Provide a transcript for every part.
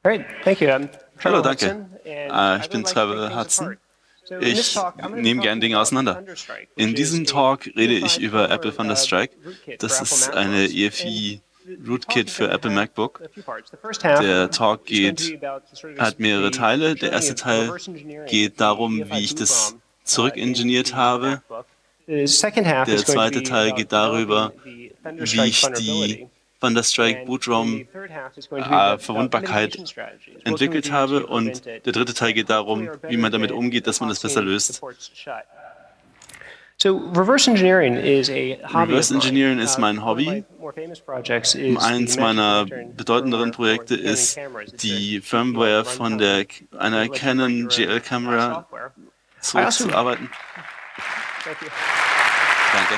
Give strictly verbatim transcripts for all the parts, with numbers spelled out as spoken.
Great, thank you. I'm Hallo, Trevor danke. Hudson, and Äh, I ich would bin like to take Trevor things Hudson. apart. So in this Ich talk, I'm going to be nehme gerne talking Dinge about auseinander. Thunderstrike, which In is diesem a Talk rede ich unified über Apple firmware uh, Thunderstrike. rootkit for Das Apple ist eine MacBooks. EFI And the, the talk Rootkit is für going to Apple have MacBook. a few parts. The first half Der Talk is going to be geht, about sort of hat mehrere the Teile. Der journey erste of Teil reverse engineering geht the darum, wie UEFI ich boot das ROM uh, in zurückingeniert the habe. MacBook. The second half Der is going to zweite be Teil about geht developing darüber, the wie Thunderstrike ich die vulnerability. Thunderstrike And Boot then the ROM third half is going to be äh, about Verwundbarkeit mitigation strategies, working with entwickelt you to habe. Und prevent it, der dritte Teil that geht hopefully darum, are wie man better damit than umgeht, dass man das besser tossing the löst. ports shut. So reverse engineering is a hobby of Reverse mine. Engineering ist Uh, mein one of my Hobby. more famous projects is the Eins Magic meiner Lantern bedeutenderen firmware for Projekte the Canon ist cameras. It's a die G P U on Firmware the von der runtime einer that lets you write Canon your G L own uh, Kamera software. I also, zurückzuarbeiten. thank you. Danke.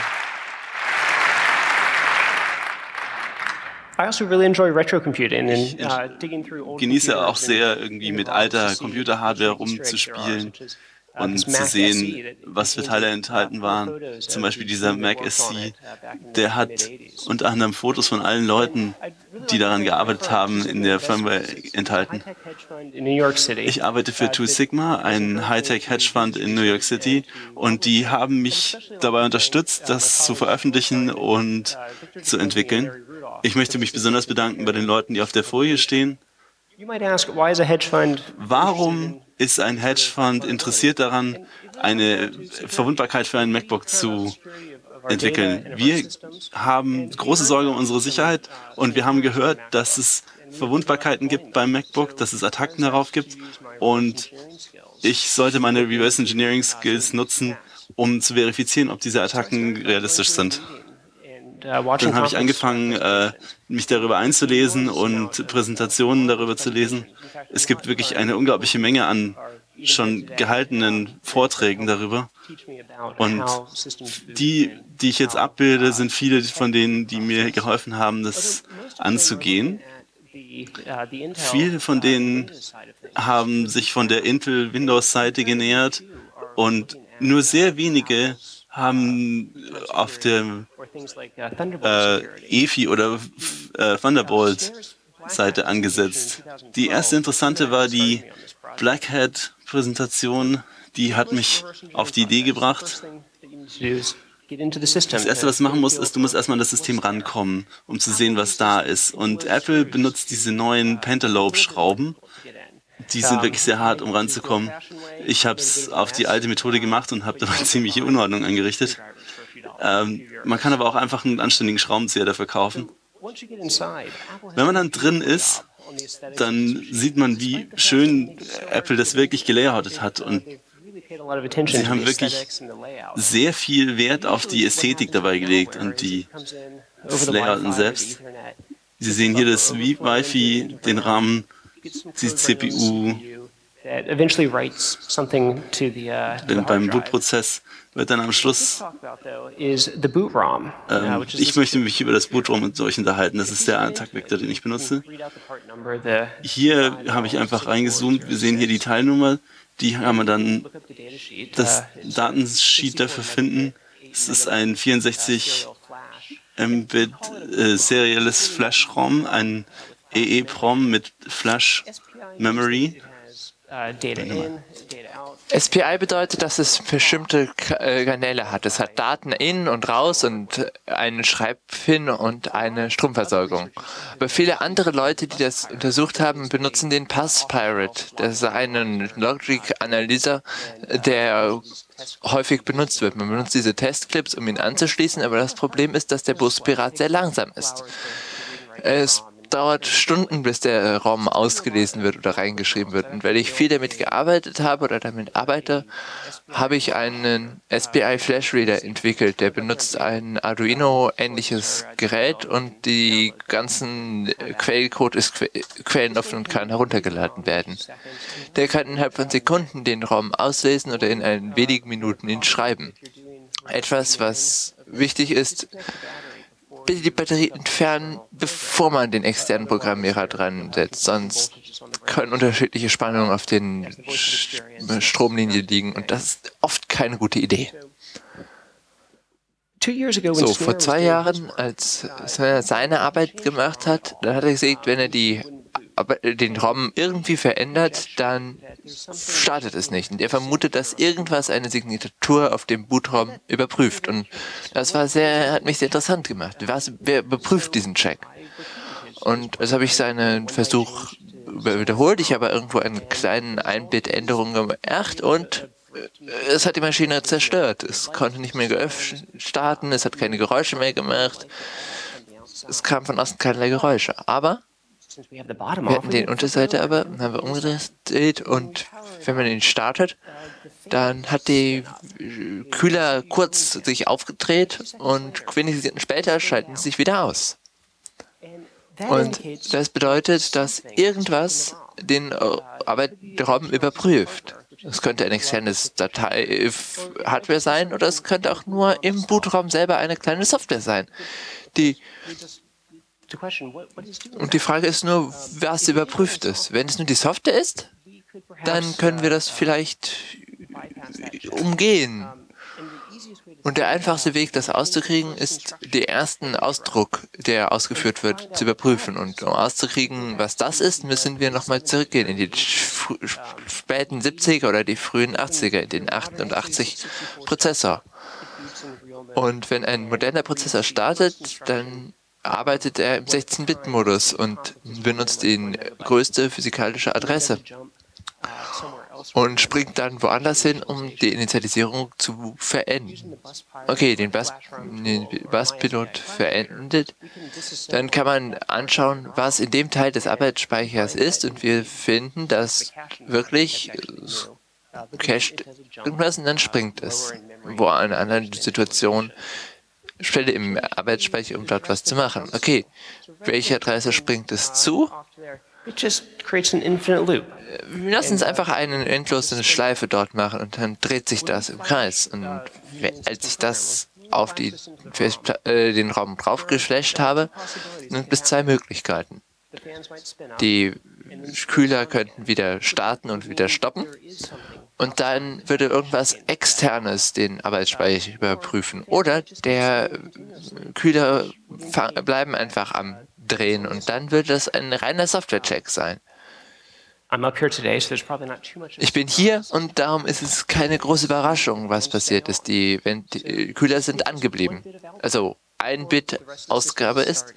I also really enjoy retro computing Ich and uh, digging through old genieße auch computers and sehr, irgendwie in the mit ROMs to alter see Computerhardware which Easter eggs there are, rumzuspielen such as uh, this und zu Mac sehen, S E that was für contains Teile uh, enthalten four waren. photos Zum of Beispiel the dieser team that Mac worked on S E, it uh, back in the der mid hat eighties. unter anderem Fotos von allen And Leuten, I'd really die like to daran thank my gearbeitet firm, Two haben, in Sigma der Firmware Investments. It's a enthalten. high-tech hedge fund in New York City Ich arbeite für uh, Two that Sigma, has ein encouraged me Hightech to do Hedgefund this in New York research City, and to und die publish it. haben I'd mich especially like dabei to thank unterstützt, uh, my das zu colleagues Phil veröffentlichen Simon, und uh, Victor zu Duchovny, and entwickeln. Larry Rudolph Ich for möchte mich this besonders intensive bedanken bei den engineering Leuten, die auf der Folie publication. stehen. You might ask, why is a hedge fund interested Warum in ist ein these sort of Hedgefund vulnerabilities? interessiert daran, And it really comes eine down to security. Verwundbarkeit für ein We MacBook care about the zu security of, of our data entwickeln? and of our Wir systems. haben And we große heard Sorge um about unsere some, Sicherheit, uh, und some wir haben intrusions on gehört, dass MacBooks. es And we would like to Verwundbarkeiten exploit gibt beim them. MacBook, So dass es I Attacken decided darauf to gibt, use my reverse und engineering skills ich sollte to meine look Reverse into Engineering uh, some of Skills these nutzen, attacks. um zu verifizieren, ob diese So I Attacken started by going realistisch through a sind. meeting and uh, watching Dann habe ich conference uh, angefangen, äh, presentations. mich darüber There's an einzulesen enormous amount und of uh, Präsentationen marvelous darüber zu lesen. presentations. In fact, a Es lot gibt wirklich time eine people unglaubliche who Menge an are even here schon today gehaltenen um, that, that Vorträgen helped darüber. teach me about Und how systems boot die, and die ich jetzt how abbilde, uh, sind viele tech von denen, die mir process. geholfen haben, Although das most of them are looking anzugehen. at the, uh, the Intel Viele von uh, and denen Windows side of things haben with the sich von der background. Intel-Windows-Seite And very genähert, few are und looking at nur uh, sehr wenige Apple's uh, haben runtime auf security der or things like uh, Thunderbolt äh, security. EFI oder The äh, uh, Thunderbolt SNARE's Black Hat Seite presentation in angesetzt. Die erste twenty twelve was something interessante that war actually started die me on this project. Black Hat Präsentation, die With hat most mich reverse auf engineering die Idee projects, the first gebracht. thing that you need to do is get into the system Das erste, to was du get machen a musst, feel ist, du musst for erstmal an das System what's there. rankommen, um zu Apple sehen, was uses da ist. Und Interlaced Apple series benutzt diese to neuen uh, make it a little bit more Pentalobe-Schrauben. difficult to get in. Die sind wirklich Um, sehr hart, I um used the ranzukommen. old-fashioned way, Ich habe made a bit es of a auf die mess, alte Methode um, gemacht und habe but you dabei can also ziemliche buy Unordnung angerichtet. screwdrivers for a few dollars, a Ähm, few man kann euros. aber auch einfach einen anständigen Schraubenzieher dafür kaufen. So once you get inside, Apple has Wenn man done a dann drin beautiful ist, job on the aesthetics of this dann machine. sieht man, Despite wie the fact that they schön make it so hard Apple to das get in, wirklich gelayoutet they've, hat. uh, Und they've really paid a lot of attention sie to the haben wirklich aesthetics and the layout. sehr viel Wert auf die Usually what Ästhetik happens dabei with gelegt malware und is die, it comes in over das the Layouten Wi-Fi or the selbst. Ethernet, Sie gets a sehen hier buffer das overflow into, Wi-Fi, into den RAM, Rahmen, gets some die code running on the C P U. C P U that eventually writes something to the, uh, to the hard Beim drive. Bootprozess wird dann am What we did Schluss, talk about, though, is the boot ROM, uh, ähm, which is ich this möchte kit mich über das here. Bootrom mit euch unterhalten. Das If ist you der zoom into it, Attack-Vektor, den you ich can benutze. read out the part number, the Hier five habe ich L einfach six four reingezoomt. Wir zero sehen hier die six. Teilnummer. Die And kann if man you dann look up the data sheet, das uh, it's a Datensheet dafür sixty-four finden. megabit, Es eight ist ein megabyte uh, vierundsechzig serial flash. And we Mbit call it a boot äh, ROM. serielles Usually that's a Flash-ROM, ROM ein uh, with flash memory. E E-PROM mit Flash S P I means that Memory. it has uh, data in, data out. S P I bedeutet, dass es bestimmte Ka- äh, Kanäle hat. Es hat Daten in und raus und einen Schreibpin und eine Stromversorgung. Aber viele andere Leute, die das untersucht haben, benutzen den PassPirate. Das ist ein Logic-Analyzer, der häufig benutzt wird. Man benutzt diese Testclips, um ihn anzuschließen, aber das Problem ist, dass der Buspirat sehr langsam ist. Es dauert Stunden, bis der ROM ausgelesen wird oder reingeschrieben wird. Und weil ich viel damit gearbeitet habe oder damit arbeite, habe ich einen S P I Flash Reader entwickelt. Der benutzt ein Arduino-ähnliches Gerät und die ganzen Quellcode ist que quelloffen und kann heruntergeladen werden. Der kann innerhalb von Sekunden den ROM auslesen oder in ein wenigen Minuten ihn schreiben. Etwas, was wichtig ist: bitte die Batterie entfernen, bevor man den externen Programmierer dran setzt. Sonst können unterschiedliche Spannungen auf den Stromlinien liegen und das ist oft keine gute Idee. So, vor zwei Jahren, als er seine Arbeit gemacht hat, dann hat er gesagt, wenn er die aber den ROM irgendwie verändert, dann startet es nicht. Und er vermutet, dass irgendwas eine Signatur auf dem Boot-ROM überprüft. Und das war sehr, hat mich sehr interessant gemacht. Was, wer überprüft diesen Check? Und also habe ich seinen Versuch wiederholt. Ich habe irgendwo einen kleinen Ein-Bit-Änderung gemacht und es hat die Maschine zerstört. Es konnte nicht mehr geöffnet starten, es hat keine Geräusche mehr gemacht. Es kam von außen keinerlei Geräusche. Aber wir hatten den Unterseite aber, haben wir umgedreht und wenn man ihn startet, dann hat die Kühler kurz sich aufgedreht und wenige Sekunden später schalten sie sich wieder aus. Und das bedeutet, dass irgendwas den ROM überprüft. Es könnte ein externes Datei-Hardware sein oder es könnte auch nur im Boot-ROM selber eine kleine Software sein. Die Und die Frage ist nur, was überprüft es. Wenn es nur die Software ist, dann können wir das vielleicht umgehen. Und der einfachste Weg, das auszukriegen, ist, den ersten Ausdruck, der ausgeführt wird, zu überprüfen. Und um auszukriegen, was das ist, müssen wir nochmal zurückgehen in die späten siebziger oder die frühen achtziger, in den achtundachtzig Prozessor. Und wenn ein moderner Prozessor startet, dann arbeitet er im sechzehn-Bit-Modus und benutzt die größte physikalische Adresse und springt dann woanders hin, um die Initialisierung zu verenden. Okay, den Bus-Pilot verendet. Dann kann man anschauen, was in dem Teil des Arbeitsspeichers ist und wir finden, dass wirklich cached irgendwas und dann springt es. Wo eine andere Situation Stelle im Arbeitsspeicher, um dort was zu machen. Okay, welche Adresse springt es zu? Wir lassen uns einfach eine endlose Schleife dort machen und dann dreht sich das im Kreis. Und als ich das auf die, äh, den Raum draufgeflasht habe, sind es zwei Möglichkeiten. Die Kühler könnten wieder starten und wieder stoppen. Und dann würde irgendwas Externes den Arbeitsspeicher überprüfen. Oder der Kühler bleiben einfach am Drehen und dann würde das ein reiner Software-Check sein. Ich bin hier und darum ist es keine große Überraschung, was passiert ist. Die, wenn die Kühler sind angeblieben. Also ein Bit Ausgabe ist.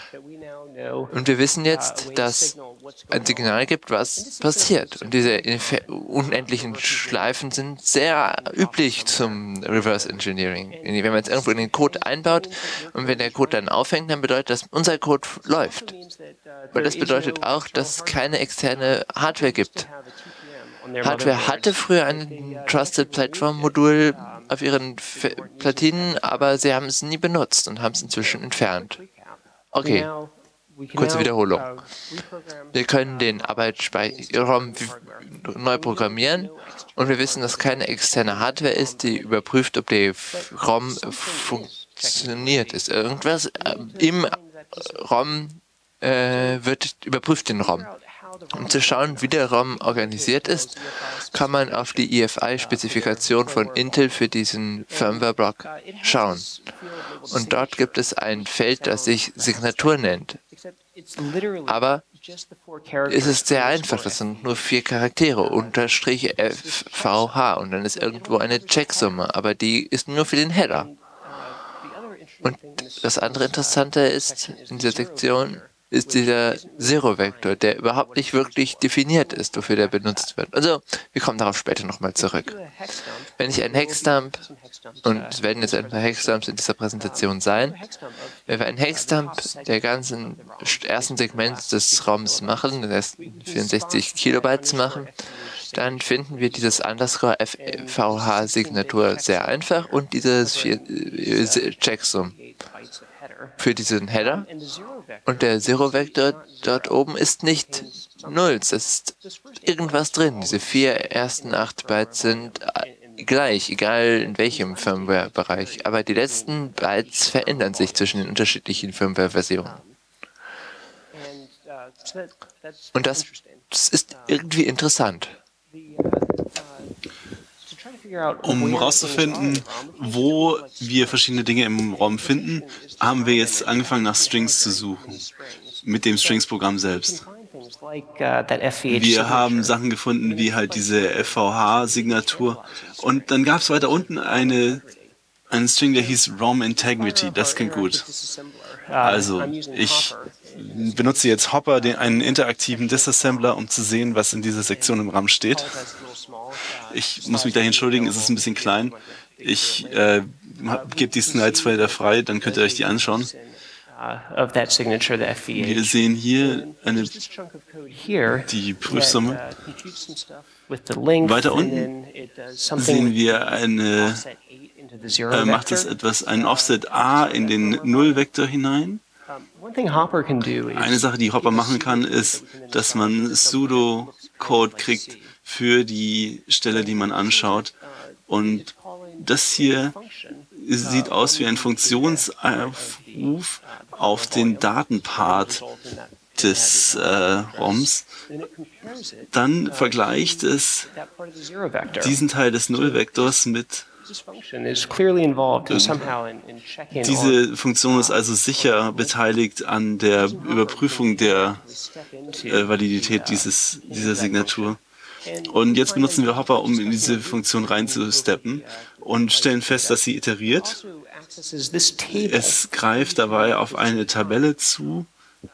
Und wir wissen jetzt, dass ein Signal gibt, was passiert. Und diese unendlichen Schleifen sind sehr üblich zum Reverse Engineering. Wenn man jetzt irgendwo in den Code einbaut und wenn der Code dann aufhängt, dann bedeutet das, unser Code läuft. Weil das bedeutet auch, dass es keine externe Hardware gibt. Hardware hatte früher ein Trusted Platform Modul auf ihren Platinen, aber sie haben es nie benutzt und haben es inzwischen entfernt. Okay, kurze Wiederholung. Wir können den Arbeitsspeicher neu programmieren und wir wissen, dass keine externe Hardware ist, die überprüft, ob der ROM funktioniert. Ist irgendwas im ROM äh, wird überprüft den ROM. Um zu schauen, wie der ROM organisiert ist, kann man auf die E F I-Spezifikation von Intel für diesen Firmware-Block schauen. Und dort gibt es ein Feld, das sich Signatur nennt. Aber es ist sehr einfach, das sind nur vier Charaktere, Unterstrich F V H und dann ist irgendwo eine Checksumme, aber die ist nur für den Header. Und das andere Interessante ist, in dieser Sektion ist dieser Zero-Vektor, der überhaupt nicht wirklich definiert ist, wofür der benutzt wird. Also, wir kommen darauf später nochmal zurück. Wenn ich einen Hexdump, und es werden jetzt ein paar Hexdumps in dieser Präsentation sein, wenn wir einen Hexdump der ganzen ersten Segments des ROMs machen, das vierundsechzig Kilobytes machen, dann finden wir dieses Underscore F V H-Signatur sehr einfach und dieses Checksum für diesen Header. Und der Zero-Vektor dort oben ist nicht null, es ist irgendwas drin. Diese vier ersten acht Bytes sind gleich, egal in welchem Firmware-Bereich. Aber die letzten Bytes verändern sich zwischen den unterschiedlichen Firmware-Versionen. Und das, das ist irgendwie interessant. Um herauszufinden, wo wir verschiedene Dinge im ROM finden, haben wir jetzt angefangen, nach Strings zu suchen, mit dem Strings-Programm selbst. Wir haben Sachen gefunden wie halt diese F V H-Signatur. Und dann gab es weiter unten eine, einen String, der hieß ROM Integrity. Das klingt gut. Also, ich benutze jetzt Hopper, den, einen interaktiven Disassembler, um zu sehen, was in dieser Sektion im RAM steht. Ich muss mich gleich entschuldigen, es ist ein bisschen klein. Ich äh, gebe die Snidesfelder frei, dann könnt ihr euch die anschauen. Wir sehen hier eine, die Prüfsumme. Weiter unten sehen wir eine, äh, macht es etwas, ein Offset A in den Nullvektor hinein. Eine Sache, die Hopper machen kann, ist, dass man Pseudocode kriegt für die Stelle, die man anschaut. Und das hier sieht aus wie ein Funktionsaufruf auf den Datenpart des äh, ROMs. Dann vergleicht es diesen Teil des Nullvektors mit. Diese Funktion ist also sicher beteiligt an der Überprüfung der äh, Validität dieses, dieser Signatur. Und jetzt benutzen wir Hopper, um in diese Funktion reinzusteppen und stellen fest, dass sie iteriert. Es greift dabei auf eine Tabelle zu.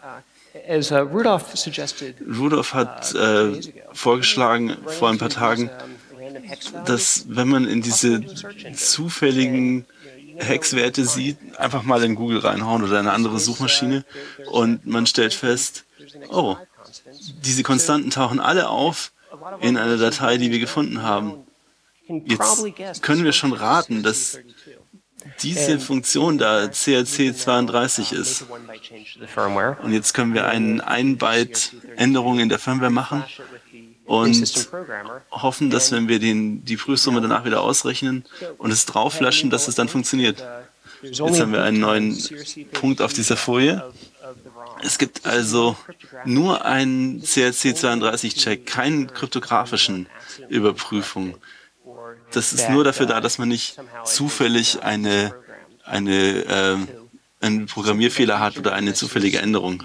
Rudolph hat äh, vorgeschlagen vor ein paar Tagen, dass wenn man in diese zufälligen Hexwerte sieht, einfach mal in Google reinhauen oder eine andere Suchmaschine und man stellt fest, oh, diese Konstanten tauchen alle auf in einer Datei, die wir gefunden haben. Jetzt können wir schon raten, dass diese Funktion da C R C zweiunddreißig ist. Und jetzt können wir eine ein Byte Änderung in der Firmware machen und hoffen, dass wenn wir den, die Prüfsumme danach wieder ausrechnen und es drauflaschen, dass es dann funktioniert. Jetzt haben wir einen neuen Punkt auf dieser Folie. Es gibt also nur einen C R C zweiunddreißig-Check, keinen kryptografischen Überprüfung. Das ist nur dafür da, dass man nicht zufällig eine, eine, äh, einen Programmierfehler hat oder eine zufällige Änderung.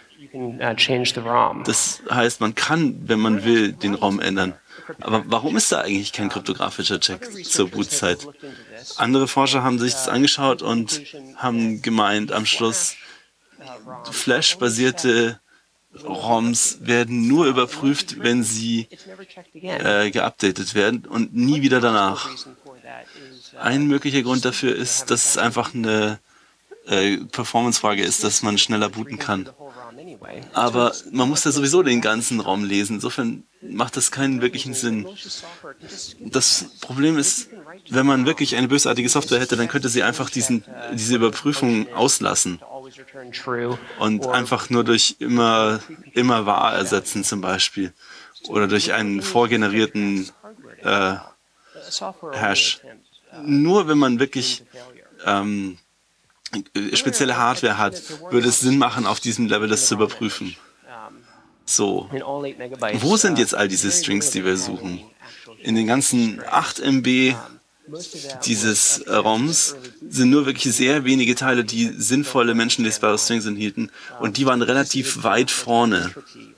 Das heißt, man kann, wenn man will, den ROM ändern. Aber warum ist da eigentlich kein kryptografischer Check zur Bootzeit? Andere Forscher haben sich das angeschaut und haben gemeint, am Schluss, Flash-basierte ROMs werden nur überprüft, wenn sie äh, geupdatet werden und nie wieder danach. Ein möglicher Grund dafür ist, dass es einfach eine äh, Performance-Frage ist, dass man schneller booten kann. Aber man muss ja sowieso den ganzen ROM lesen. Insofern macht das keinen wirklichen Sinn. Das Problem ist, wenn man wirklich eine bösartige Software hätte, dann könnte sie einfach diesen, diese Überprüfung auslassen und einfach nur durch immer, immer wahr ersetzen zum Beispiel oder durch einen vorgenerierten äh, Hash. Nur wenn man wirklich ähm, spezielle Hardware hat, würde es Sinn machen, auf diesem Level das zu überprüfen. So, wo sind jetzt all diese Strings, die wir suchen? In den ganzen acht Megabyte dieses äh, ROMs sind nur wirklich sehr wenige Teile, die sinnvolle menschenlesbare Strings enthielten und die waren relativ weit vorne.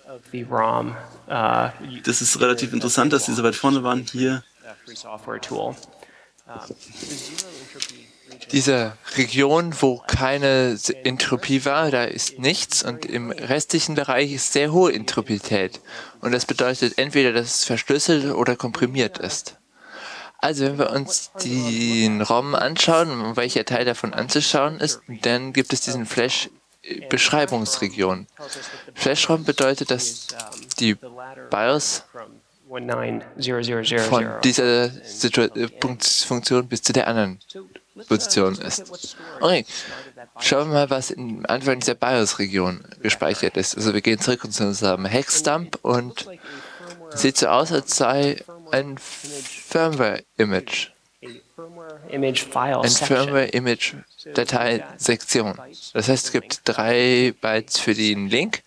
Das ist relativ interessant, dass die so weit vorne waren hier. Diese Region, wo keine Entropie war, da ist nichts und im restlichen Bereich ist sehr hohe Entropität. Und das bedeutet entweder, dass es verschlüsselt oder komprimiert ist. Also wenn wir uns den ROM anschauen, um welcher Teil davon anzuschauen ist, dann gibt es diesen Flash-Beschreibungsregion. Flash-ROM bedeutet, dass die BIOS von dieser Funktion bis zu der anderen Position ist. Okay, schauen wir mal, was am Anfang dieser BIOS-Region gespeichert ist. Also wir gehen zurück zu unserem Hexdump und es sieht so aus, als sei ein Firmware-Image. Ein Firmware-Image-Datei-Sektion. Das heißt, es gibt drei Bytes für den Link.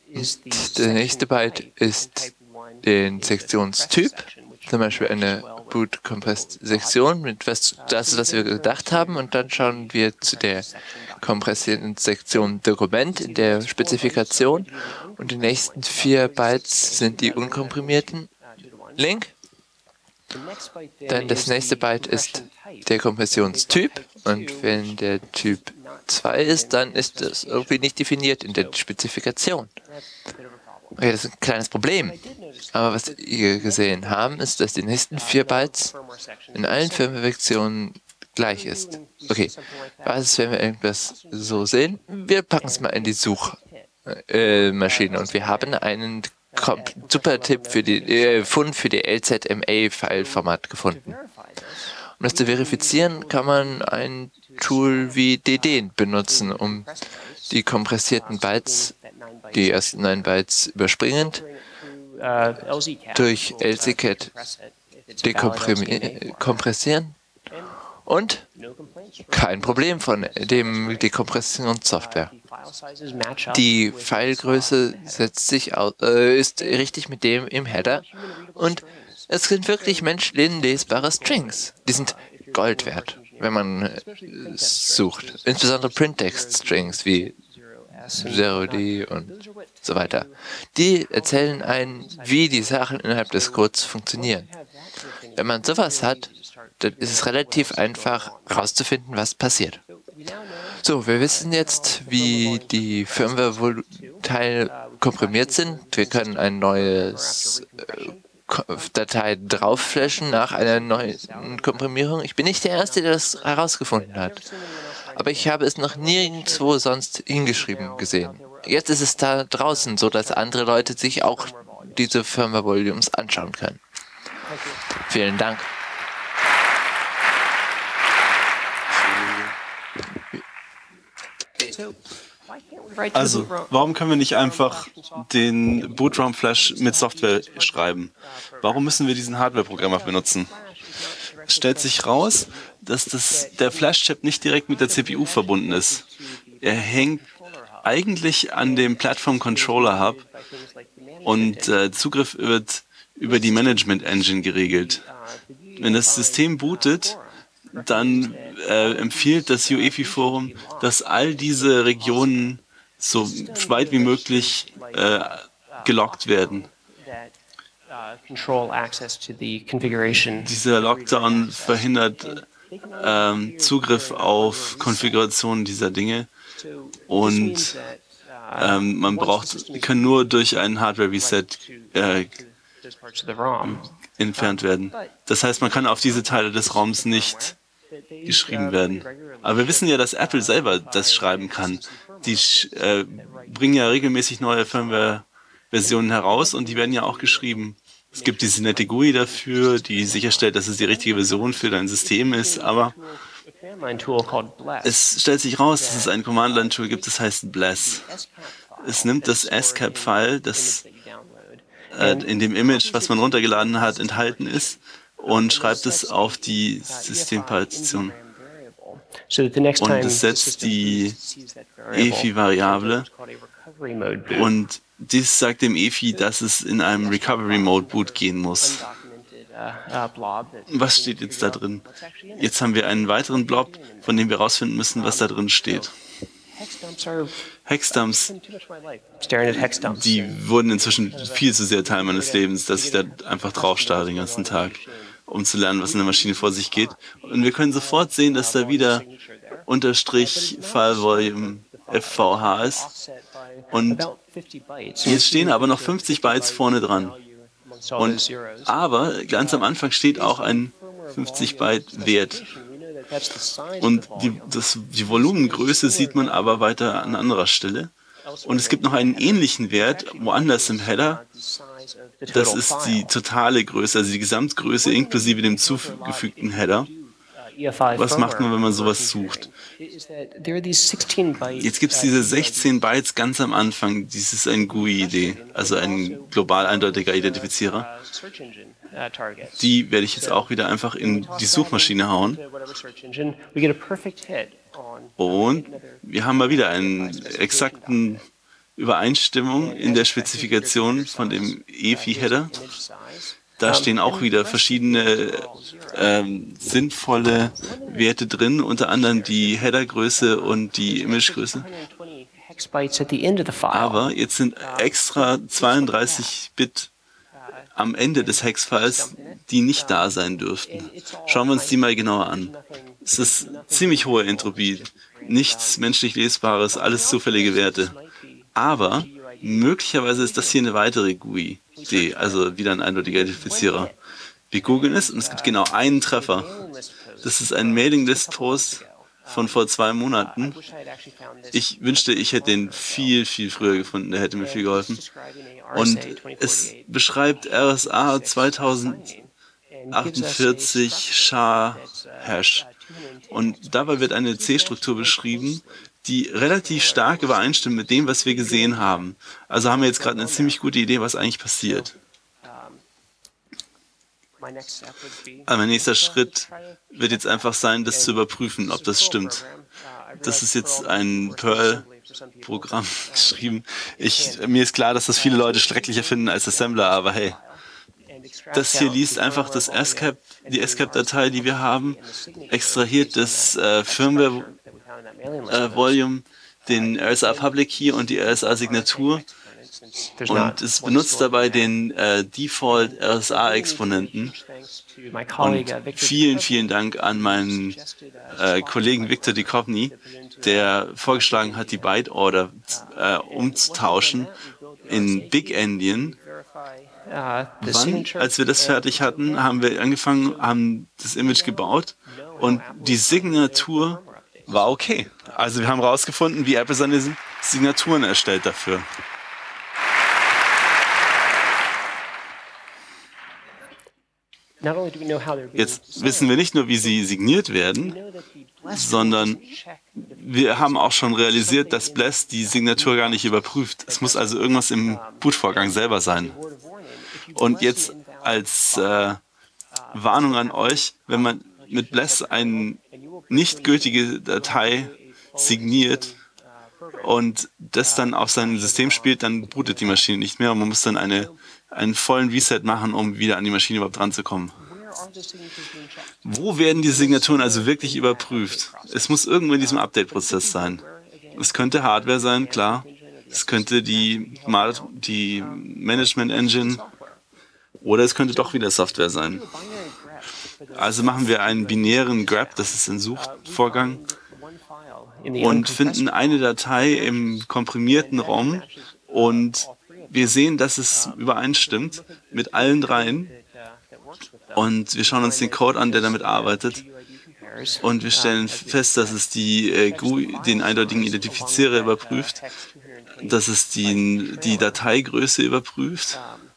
Und der nächste Byte ist den Sektionstyp, zum Beispiel eine Boot-Kompress-Sektion mit was, das, was wir gedacht haben, und dann schauen wir zu der kompressierten Sektion Dokument in der Spezifikation, und die nächsten vier Bytes sind die unkomprimierten Link. Dann das nächste Byte ist der Kompressionstyp, und wenn der Typ zwei ist, dann ist das irgendwie nicht definiert in der Spezifikation. Okay, das ist ein kleines Problem. Aber was wir gesehen haben, ist, dass die nächsten vier Bytes in allen Firmware-Versionen gleich ist. Okay, was ist, wenn wir irgendwas so sehen? Wir packen es mal in die Suchmaschine, und wir haben einen super Tipp für die äh, Fund für die L Z M A-File-Format gefunden. Um das zu verifizieren, kann man ein Tool wie D D benutzen, um die kompressierten Bytes, die ersten neun Bytes überspringend, durch L Z Cat dekompressieren, und kein Problem von dem Dekompressionssoftware. Die Filegröße setzt sich aus, äh, ist richtig mit dem im Header, und es sind wirklich menschenlesbare Strings. Die sind Gold wert, wenn man äh, sucht. Insbesondere Print-Text-Strings wie zero D und so weiter. Die erzählen einen, wie die Sachen innerhalb des Codes funktionieren. Wenn man sowas hat, dann ist es relativ einfach herauszufinden, was passiert. So, wir wissen jetzt, wie die Firmware-Teile komprimiert sind. Wir können ein neues äh, Datei draufflashen nach einer neuen Komprimierung. Ich bin nicht der Erste, der das herausgefunden hat. Aber ich habe es noch nirgendwo sonst hingeschrieben gesehen. Jetzt ist es da draußen, sodass andere Leute sich auch diese Firmware-Volumes anschauen können. Vielen Dank. Also, warum können wir nicht einfach den Boot-ROM-Flash mit Software schreiben? Warum müssen wir diesen Hardware-Programmer benutzen? Es stellt sich raus, dass das, der Flash-Chip nicht direkt mit der C P U verbunden ist. Er hängt eigentlich an dem Platform-Controller-Hub, und äh, Zugriff wird über die Management-Engine geregelt. Wenn das System bootet, dann äh, empfiehlt das U E F I-Forum, dass all diese Regionen so weit wie möglich äh, gelockt werden. Dieser Lockdown verhindert ähm, Zugriff auf Konfigurationen dieser Dinge, und ähm, man braucht, kann nur durch einen Hardware-Reset äh, entfernt werden. Das heißt, man kann auf diese Teile des ROMs nicht geschrieben werden. Aber wir wissen ja, dass Apple selber das schreiben kann. Die äh, bringen ja regelmäßig neue Firmware-Versionen heraus, und die werden ja auch geschrieben. Es gibt diese nette G U I dafür, die sicherstellt, dass es die richtige Version für dein System ist, aber es stellt sich raus, dass es ein Command-Line-Tool gibt, das heißt Bless. Es nimmt das S C A P-File, das äh, in dem Image, was man runtergeladen hat, enthalten ist, und schreibt es auf die Systempartition. Und es setzt die E F I-Variable, und dies sagt dem E F I, dass es in einem Recovery-Mode-Boot gehen muss. Was steht jetzt da drin? Jetzt haben wir einen weiteren Blob, von dem wir herausfinden müssen, was da drin steht. Hexdumps, die wurden inzwischen viel zu sehr Teil meines Lebens, dass ich da einfach drauf starre den ganzen Tag, um zu lernen, was in der Maschine vor sich geht. Und wir können sofort sehen, dass da wieder Unterstrich File Volume F V H ist. Und jetzt stehen aber noch fünfzig Bytes vorne dran. Und, aber ganz am Anfang steht auch ein fünfzig Byte Wert. Und die, das, die Volumengröße sieht man aber weiter an anderer Stelle. Und es gibt noch einen ähnlichen Wert woanders im Header. Das ist die totale Größe, also die Gesamtgröße inklusive dem zugefügten Header. Was macht man, wenn man sowas sucht? Jetzt gibt es diese sechzehn Bytes ganz am Anfang. Dies ist ein G U I I D, also ein global eindeutiger Identifizierer. Die werde ich jetzt auch wieder einfach in die Suchmaschine hauen. Und wir haben mal wieder einen exakten Übereinstimmung in der Spezifikation von dem E F I-Header. Da stehen auch wieder verschiedene ähm, sinnvolle Werte drin, unter anderem die Headergröße und die Imagegröße. Aber jetzt sind extra zweiunddreißig Bit am Ende des Hexfiles, die nicht da sein dürften. Schauen wir uns die mal genauer an. Es ist ziemlich hohe Entropie, nichts menschlich Lesbares, alles zufällige Werte. Aber möglicherweise ist das hier eine weitere G U I, also wieder ein eindeutiger Identifizierer. Wir googeln es und es gibt genau einen Treffer. Das ist ein Mailinglist-Post von vor zwei Monaten. Ich wünschte, ich hätte den viel, viel früher gefunden, der hätte mir viel geholfen. Und es beschreibt R S A zweitausendachundvierzig SHA-Hash. Und dabei wird eine C-Struktur beschrieben, die relativ stark übereinstimmt mit dem, was wir gesehen haben. Also haben wir jetzt gerade eine ziemlich gute Idee, was eigentlich passiert. Aber mein nächster Schritt wird jetzt einfach sein, das zu überprüfen, ob das stimmt. Das ist jetzt ein Perl-Programm geschrieben. Ich, mir ist klar, dass das viele Leute schrecklicher finden als Assembler, aber hey. Das hier liest einfach das ASCAP, die ASCAP-Datei, die wir haben, extrahiert das äh, Firmware-Volume, äh, den R S A Public Key und die R S A-Signatur. Und es benutzt dabei den äh, Default R S A-Exponenten. Und vielen, vielen Dank an meinen äh, Kollegen Victor Duchovny, der vorgeschlagen hat, die Byte-Order äh, umzutauschen in Big Endian. Wann, als wir das fertig hatten, haben wir angefangen, haben das Image gebaut und die Signatur war okay. Also wir haben herausgefunden, wie Apple seine Signaturen erstellt dafür. Jetzt wissen wir nicht nur, wie sie signiert werden, sondern wir haben auch schon realisiert, dass Bless die Signatur gar nicht überprüft. Es muss also irgendwas im Bootvorgang selber sein. Und jetzt als äh, Warnung an euch, wenn man mit Bless eine nicht gültige Datei signiert und das dann auf sein System spielt, dann bootet die Maschine nicht mehr und man muss dann eine, einen vollen Reset machen, um wieder an die Maschine überhaupt ranzukommen. Wo werden diese Signaturen also wirklich überprüft? Es muss irgendwo in diesem Update-Prozess sein. Es könnte Hardware sein, klar. Es könnte die, die Management-Engine oder es könnte doch wieder Software sein. Also machen wir einen binären Grab, das ist ein Suchvorgang, und finden eine Datei im komprimierten ROM und wir sehen, dass es übereinstimmt mit allen dreien. Und wir schauen uns den Code an, der damit arbeitet. Und wir stellen fest, dass es die äh, G U I, den eindeutigen Identifizierer überprüft, dass es die, die Dateigröße überprüft.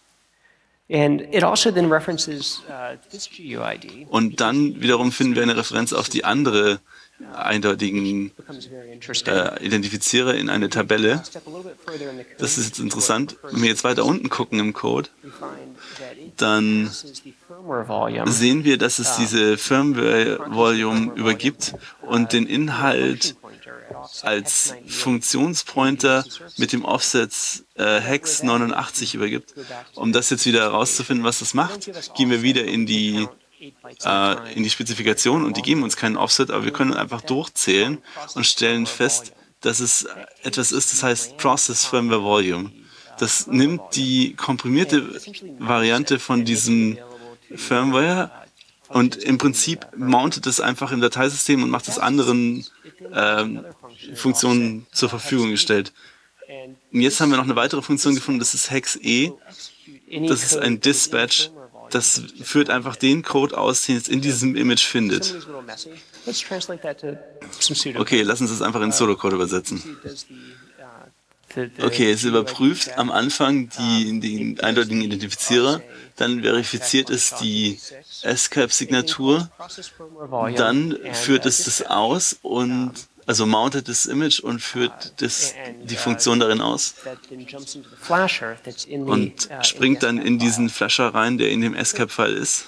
Und dann wiederum finden wir eine Referenz auf die andere eindeutigen äh, Identifizierer in eine Tabelle. Das ist jetzt interessant. Wenn wir jetzt weiter unten gucken im Code, dann sehen wir, dass es diese Firmware-Volume übergibt und den Inhalt als Funktionspointer mit dem Offset äh, Hex neunundachtzig übergibt. Um das jetzt wieder herauszufinden, was das macht, gehen wir wieder in die äh, in die Spezifikation und die geben uns keinen Offset, aber wir können einfach durchzählen und stellen fest, dass es etwas ist, das heißt Process Firmware Volume. Das nimmt die komprimierte Variante von diesem Firmware und im Prinzip mountet es einfach im Dateisystem und macht es anderen ähm, Funktionen zur Verfügung gestellt. Und jetzt haben wir noch eine weitere Funktion gefunden, das ist Hex E. Das ist ein Dispatch. Das führt einfach den Code aus, den es in diesem Image findet. Okay, lass uns das einfach in Pseudocode übersetzen. Okay, es überprüft am Anfang die, den eindeutigen Identifizierer, dann verifiziert es die ASCAP-Signatur, dann führt es das aus und also mountet das Image und führt das, die Funktion darin aus und springt dann in diesen Flasher rein, der in dem ASCAP-File ist.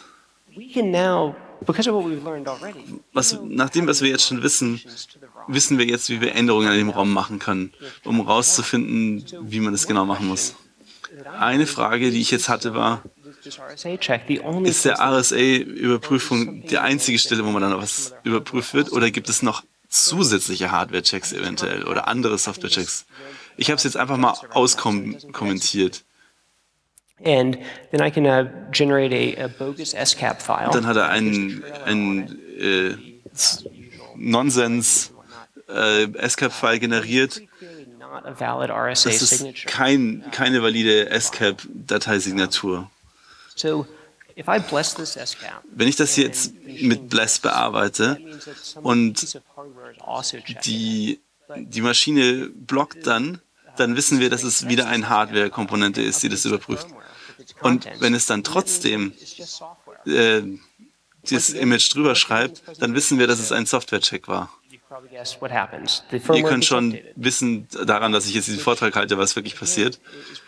Was, nach dem, was wir jetzt schon wissen, wissen wir jetzt, wie wir Änderungen an dem ROM machen können, um herauszufinden, wie man das genau machen muss. Eine Frage, die ich jetzt hatte, war, Ist der R S A-Überprüfung die einzige Stelle, wo man dann was überprüft wird? Oder gibt es noch zusätzliche Hardware-Checks eventuell oder andere Software-Checks? Ich habe es jetzt einfach mal auskommentiert. And then I can uh, generate a, a bogus S C A P file. Dann hat er einen, einen äh, Nonsens äh, S C A P-File generiert. Das ist kein, keine valide S C A P-Dateisignatur. Wenn ich das jetzt mit Bless bearbeite und die, die Maschine blockt dann, dann wissen wir, dass es wieder eine Hardware-Komponente ist, die das überprüft. Und wenn es dann trotzdem äh, dieses Image drüber schreibt, dann wissen wir, dass es ein Software-Check war. Ihr könnt schon wissen daran, dass ich jetzt diesen Vortrag halte, was wirklich passiert.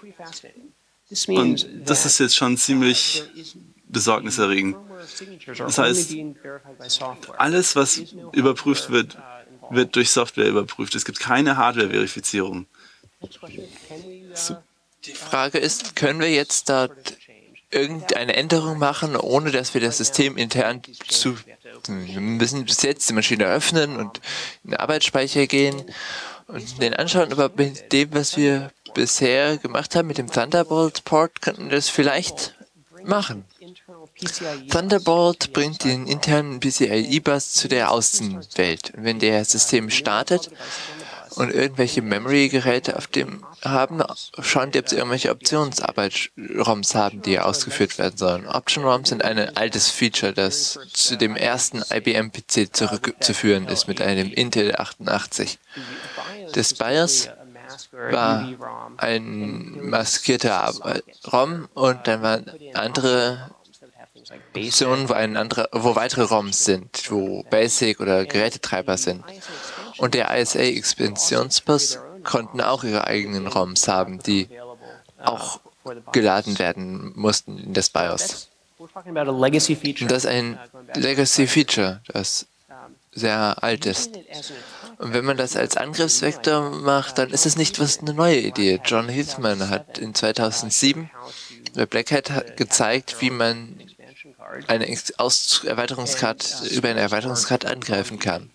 Und das ist jetzt schon ziemlich besorgniserregend. Das heißt, alles, was überprüft wird, wird durch Software überprüft. Es gibt keine Hardware-Verifizierung. So. Die Frage ist, können wir jetzt dort irgendeine Änderung machen, ohne dass wir das System intern zu... Wir müssen bis jetzt die Maschine öffnen und in den Arbeitsspeicher gehen und den anschauen, aber mit dem, was wir bisher gemacht haben, mit dem Thunderbolt-Port, könnten wir das vielleicht machen. Thunderbolt bringt den internen P C I E-Bus zu der Außenwelt. Und wenn der System startet und irgendwelche Memory-Geräte auf dem haben, schauen die, ob sie irgendwelche Optionsarbeit-ROMs haben, die ausgeführt werden sollen. Option-ROMs sind ein altes Feature, das zu dem ersten I B M-P C zurückzuführen ist mit einem Intel achtundachtzig. Das BIOS war ein maskierter ROM und dann waren andere Optionen, wo, ein andere, wo weitere ROMs sind, wo Basic oder Gerätetreiber sind. Und der I S A-Expansionsbus konnten auch ihre eigenen ROMs haben, die auch geladen werden mussten in das BIOS. Und das ist ein Legacy-Feature, das sehr alt ist. Und wenn man das als Angriffsvektor macht, dann ist es nicht was eine neue Idee. John Heathman hat in zweitausendsieben bei Black Hat gezeigt, wie man eine Aus Erweiterungskarte über eine Erweiterungskarte angreifen kann.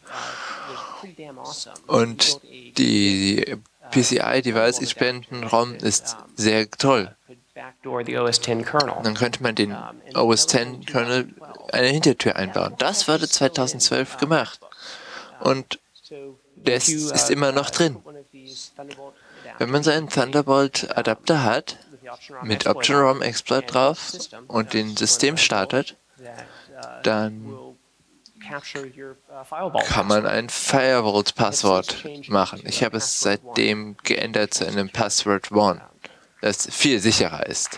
Und die P C I Device Expansion ROM ist sehr toll. Dann könnte man den O S zehn Kernel eine Hintertür einbauen. Das wurde zweitausendzwölf gemacht. Und das ist immer noch drin. Wenn man so einen Thunderbolt-Adapter hat, mit Option ROM Exploit drauf und den System startet, dann kann man ein Firewall-Passwort machen. Ich habe es seitdem geändert zu einem Password One, das viel sicherer ist.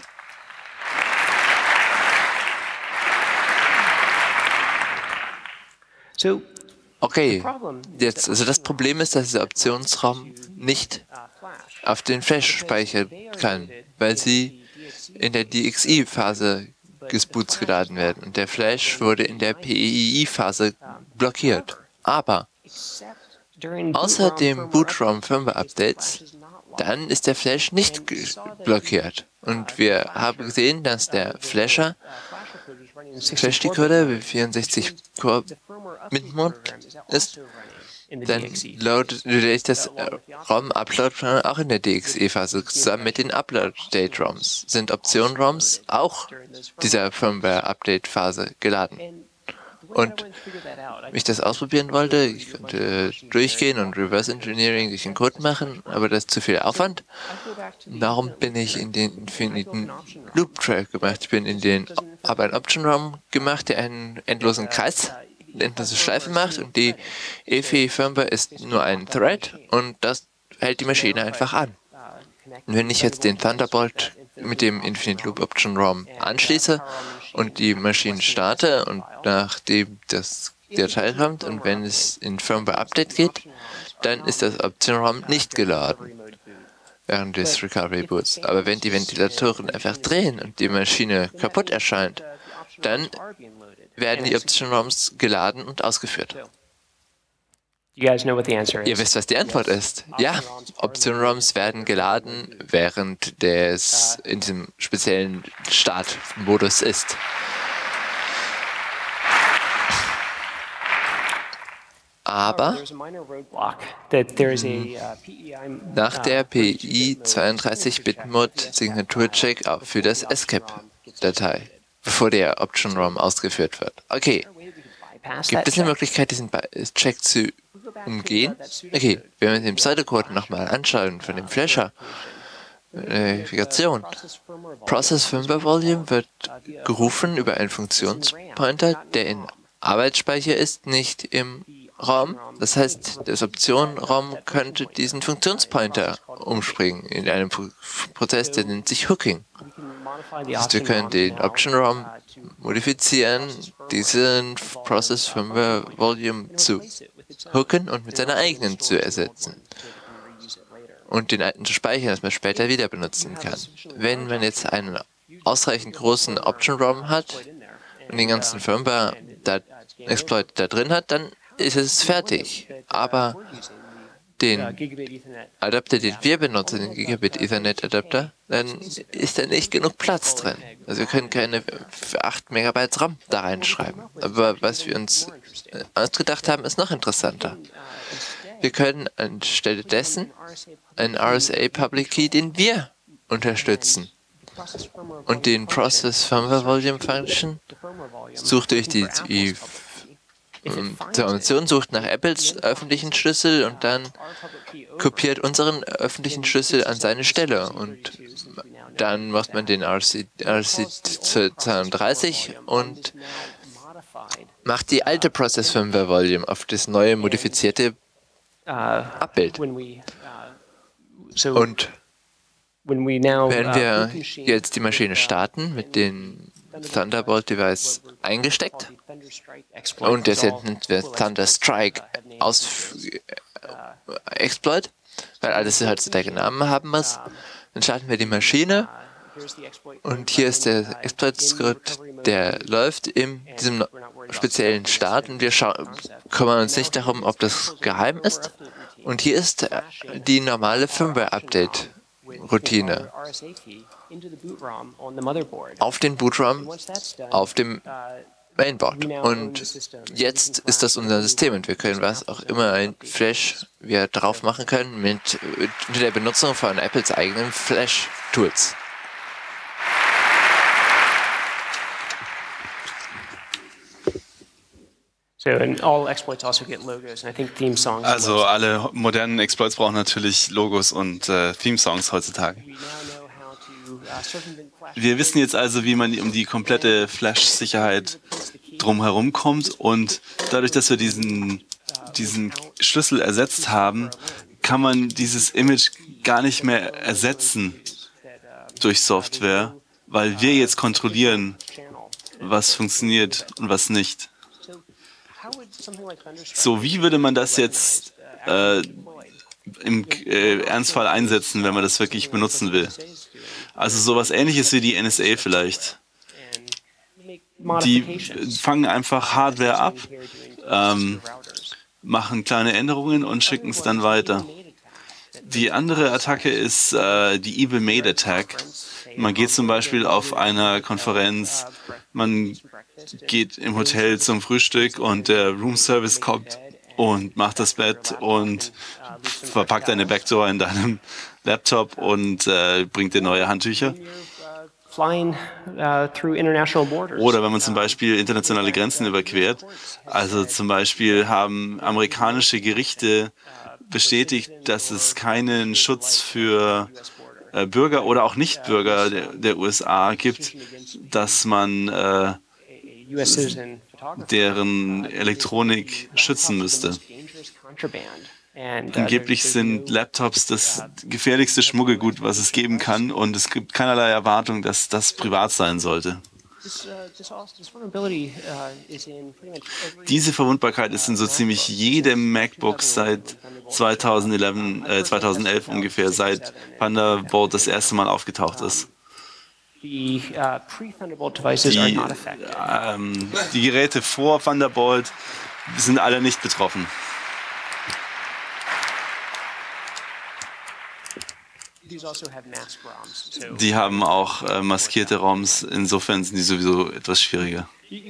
Okay, jetzt, also das Problem ist, dass dieser Optionsraum nicht auf den Flash speichern kann, weil sie in der D X I-Phase gesboots geladen werden. Und der Flash wurde in der P E I-Phase blockiert. Aber außer dem Boot-ROM-Firmware-Updates, dann ist der Flash nicht blockiert. Und wir haben gesehen, dass der Flasher, Flash-Decoder mit vierundsechzig Core Mid-Mode ist, dann loadet ich das ROM-Upload auch in der D X E-Phase zusammen mit den Upload-Date-ROMs. Sind Option-ROMs auch dieser Firmware-Update-Phase geladen? Und wenn ich das ausprobieren wollte, ich konnte durchgehen und Reverse Engineering durch den Code machen, aber das ist zu viel Aufwand. Darum bin ich in den infiniten Loop-Track gemacht. Ich bin in den, habe einen Option-ROM gemacht, der einen endlosen Kreis, eine endlose Schleife macht, und die E F I-Firmware ist nur ein Thread und das hält die Maschine einfach an. Und wenn ich jetzt den Thunderbolt mit dem Infinite Loop Option ROM anschließe und die Maschine starte und nachdem das der Teil kommt und wenn es in Firmware Update geht, dann ist das Option ROM nicht geladen während des Recovery Boots. Aber wenn die Ventilatoren einfach drehen und die Maschine kaputt erscheint, dann werden die Option ROMs geladen und ausgeführt. You guys know what the answer Ihr is. wisst, was die Antwort ist. Ja, Option-ROMs werden geladen, während des in diesem speziellen Startmodus ist. Aber nach der P I zweiunddreißig Bit Mod Signaturcheck für das Escape-Datei, bevor der Option-ROM ausgeführt wird. Okay, gibt es eine Möglichkeit, diesen Check zu umgehen? Okay, wenn wir den Pseudocode nochmal anschauen von dem Flasher, Verifikation. Process Firmware Volume wird gerufen über einen Funktionspointer, der in Arbeitsspeicher ist, nicht im ROM. Das heißt, das Option-ROM könnte diesen Funktionspointer umspringen in einem Prozess, der nennt sich Hooking. Das heißt, wir können den Option-ROM modifizieren, diesen Process Firmware Volume zu hooken und mit seiner eigenen zu ersetzen. Und den alten zu speichern, dass man später wieder benutzen kann. Wenn man jetzt einen ausreichend großen Option-ROM hat und den ganzen Firmware-Exploit da drin hat, dann ist es fertig. Aber den Adapter, den wir benutzen, den Gigabit Ethernet Adapter, dann ist da nicht genug Platz drin. Also wir können keine acht Megabyte RAM da reinschreiben. Aber was wir uns ausgedacht haben, ist noch interessanter. Wir können anstelle dessen einen R S A Public Key, den wir unterstützen. Und den Process Firmware Volume Function sucht durch die, die Information, sucht nach Apples öffentlichen Schlüssel und dann kopiert unseren öffentlichen Schlüssel an seine Stelle. Und dann macht man den R C zweiunddreißig und macht die alte Process Firmware Volume auf das neue modifizierte Abbild. Und wenn wir jetzt die Maschine starten mit dem Thunderbolt-Device eingesteckt und das jetzt nennt wir Thunderstrike aus Exploit, weil alles heutzutage Namen haben muss, dann starten wir die Maschine und hier ist der Exploit-Skript, der läuft in diesem speziellen Start und wir kümmern uns nicht darum, ob das geheim ist. Und hier ist die normale Firmware-Update-Routine auf den Boot-ROM auf dem Mainboard. Und jetzt ist das unser System und wir können was auch immer ein Flash wir drauf machen können mit, mit der Benutzung von Apples eigenen Flash-Tools. Also alle modernen Exploits brauchen natürlich Logos und äh, Theme-Songs heutzutage. Wir wissen jetzt also, wie man um die komplette Flash-Sicherheit drumherum kommt und dadurch, dass wir diesen, diesen Schlüssel ersetzt haben, kann man dieses Image gar nicht mehr ersetzen durch Software, weil wir jetzt kontrollieren, was funktioniert und was nicht. So, wie würde man das jetzt äh, im äh, Ernstfall einsetzen, wenn man das wirklich benutzen will? Also sowas Ähnliches wie die N S A vielleicht. Die fangen einfach Hardware ab, ähm, machen kleine Änderungen und schicken es dann weiter. Die andere Attacke ist äh, die Evil Maid Attack. Man geht zum Beispiel auf einer Konferenz, man geht im Hotel zum Frühstück und der Room Service kommt und macht das Bett und verpackt eine Backdoor in deinem Laptop und äh, bringt dir neue Handtücher. Oder wenn man zum Beispiel internationale Grenzen überquert. Also zum Beispiel haben amerikanische Gerichte bestätigt, dass es keinen Schutz für äh, Bürger oder auch Nichtbürger der, der U S A gibt, dass man äh, deren Elektronik schützen müsste. Angeblich sind Laptops das gefährlichste Schmuggelgut, was es geben kann, und es gibt keinerlei Erwartung, dass das privat sein sollte. Diese Verwundbarkeit ist in so ziemlich jedem MacBook seit zweitausendelf, äh, zweitausendelf ungefähr, seit Thunderbolt das erste Mal aufgetaucht ist. Die, ähm, die Geräte vor Thunderbolt sind alle nicht betroffen. Die haben auch äh, maskierte ROMs, insofern sind die sowieso etwas schwieriger.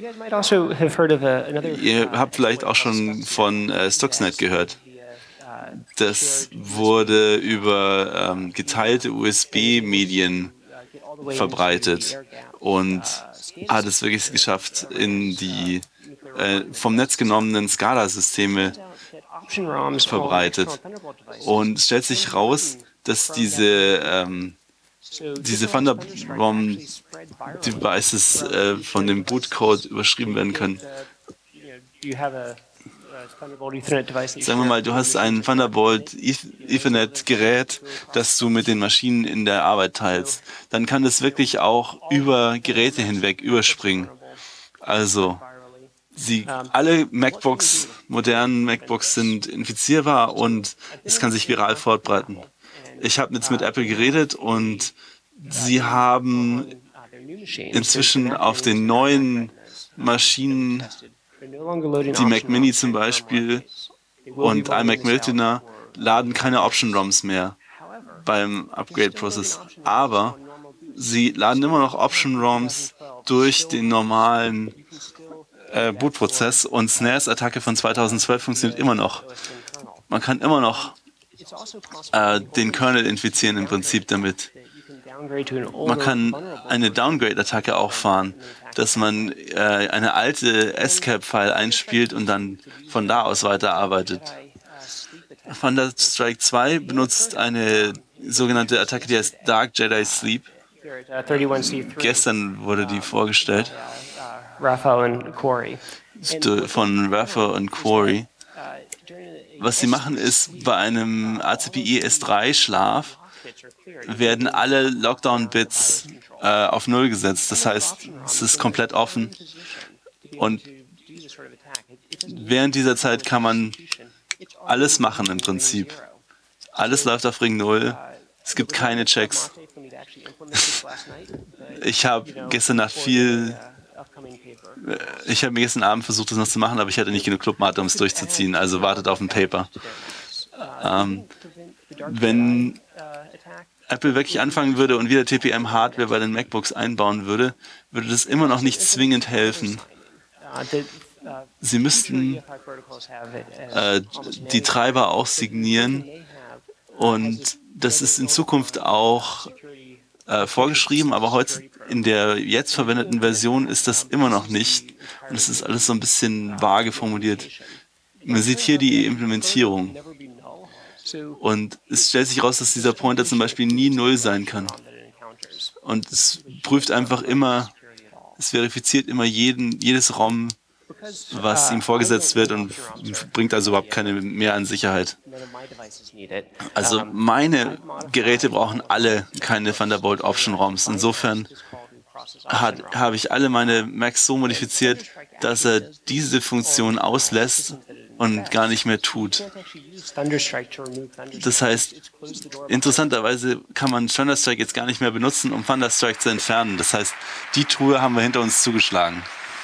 Ihr habt vielleicht auch schon von äh, Stuxnet gehört. Das wurde über ähm, geteilte U S B-Medien verbreitet und hat es wirklich geschafft, in die äh, vom Netz genommenen SCADA-Systeme verbreitet. Und es stellt sich raus, dass diese, ähm, diese Thunderrom-Devices äh, von dem Bootcode überschrieben werden können. Sagen wir mal, du hast ein Thunderbolt Ethernet-Gerät, das du mit den Maschinen in der Arbeit teilst. Dann kann das wirklich auch über Geräte hinweg überspringen. Also, sie, alle MacBooks, modernen MacBooks sind infizierbar und es kann sich viral fortbreiten. Ich habe jetzt mit Apple geredet und sie haben inzwischen auf den neuen Maschinen, die Mac Mini zum Beispiel und iMac Miltina, laden keine Option-ROMs mehr beim Upgrade-Prozess. Aber sie laden immer noch Option-ROMs durch den normalen äh, Bootprozess und Snares-Attacke von zweitausendzwölf funktioniert immer noch. Man kann immer noch äh, den Kernel infizieren im Prinzip damit. Man kann eine Downgrade-Attacke auch fahren, dass man äh, eine alte S CAP-File einspielt und dann von da aus weiterarbeitet. Thunderstrike zwei benutzt eine sogenannte Attacke, die heißt Dark Jedi Sleep. Gestern wurde die vorgestellt. Von Rafa und Quarry. Was sie machen ist, bei einem A C P I S drei Schlaf werden alle Lockdown-Bits äh, auf Null gesetzt. Das heißt, es ist komplett offen. Und während dieser Zeit kann man alles machen im Prinzip. Alles läuft auf Ring Null. Es gibt keine Checks. Ich habe gestern Nacht viel... Ich habe mir gestern Abend versucht, das noch zu machen, aber ich hatte nicht genug Clubmatte, um es durchzuziehen. Also wartet auf ein Paper. Ähm, wenn Apple wirklich anfangen würde und wieder T P M-Hardware bei den MacBooks einbauen würde, würde das immer noch nicht zwingend helfen. Sie müssten äh, die Treiber auch signieren und das ist in Zukunft auch äh, vorgeschrieben, aber heute in der jetzt verwendeten Version ist das immer noch nicht und es ist alles so ein bisschen vage formuliert. Man sieht hier die Implementierung. Und es stellt sich heraus, dass dieser Pointer zum Beispiel nie Null sein kann. Und es prüft einfach immer, es verifiziert immer jeden, jedes ROM, was ihm vorgesetzt wird und bringt also überhaupt keine mehr an Sicherheit. Also meine Geräte brauchen alle keine Thunderbolt Option ROMs. Insofern habe ich alle meine Macs so modifiziert, dass er diese Funktion auslässt und gar nicht mehr tut. Das heißt, interessanterweise kann man Thunderstrike jetzt gar nicht mehr benutzen, um Thunderstrike zu entfernen. Das heißt, die Truhe haben wir hinter uns zugeschlagen.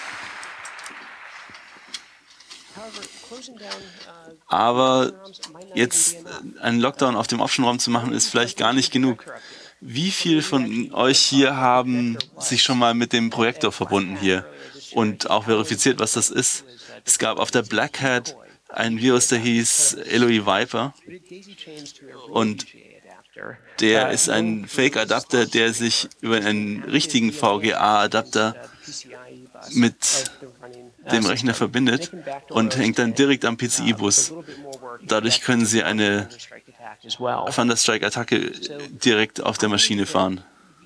Aber jetzt einen Lockdown auf dem Option-ROM zu machen, ist vielleicht gar nicht genug. Wie viele von euch hier haben sich schon mal mit dem Projektor verbunden hier und auch verifiziert, was das ist? Es gab auf der Black Hat ein Virus, der hieß L O E Viper und der ist ein Fake-Adapter, der sich über einen richtigen V G A-Adapter mit dem Rechner verbindet und hängt dann direkt am P C I-Bus. Dadurch können Sie eine Thunderstrike-Attacke direkt auf der Maschine fahren.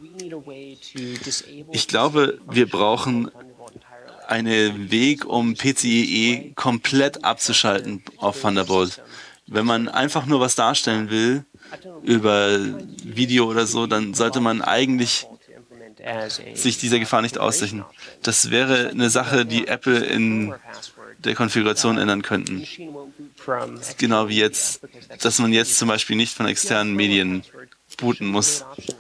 Ich glaube, wir brauchen einen Weg, um P C I E komplett abzuschalten auf Thunderbolt. Wenn man einfach nur was darstellen will, über Video oder so, dann sollte man eigentlich sich dieser Gefahr nicht aussetzen. Das wäre eine Sache, die Apple in der Konfiguration ändern könnten. Genau wie jetzt, dass man jetzt zum Beispiel nicht von externen Medien booten muss.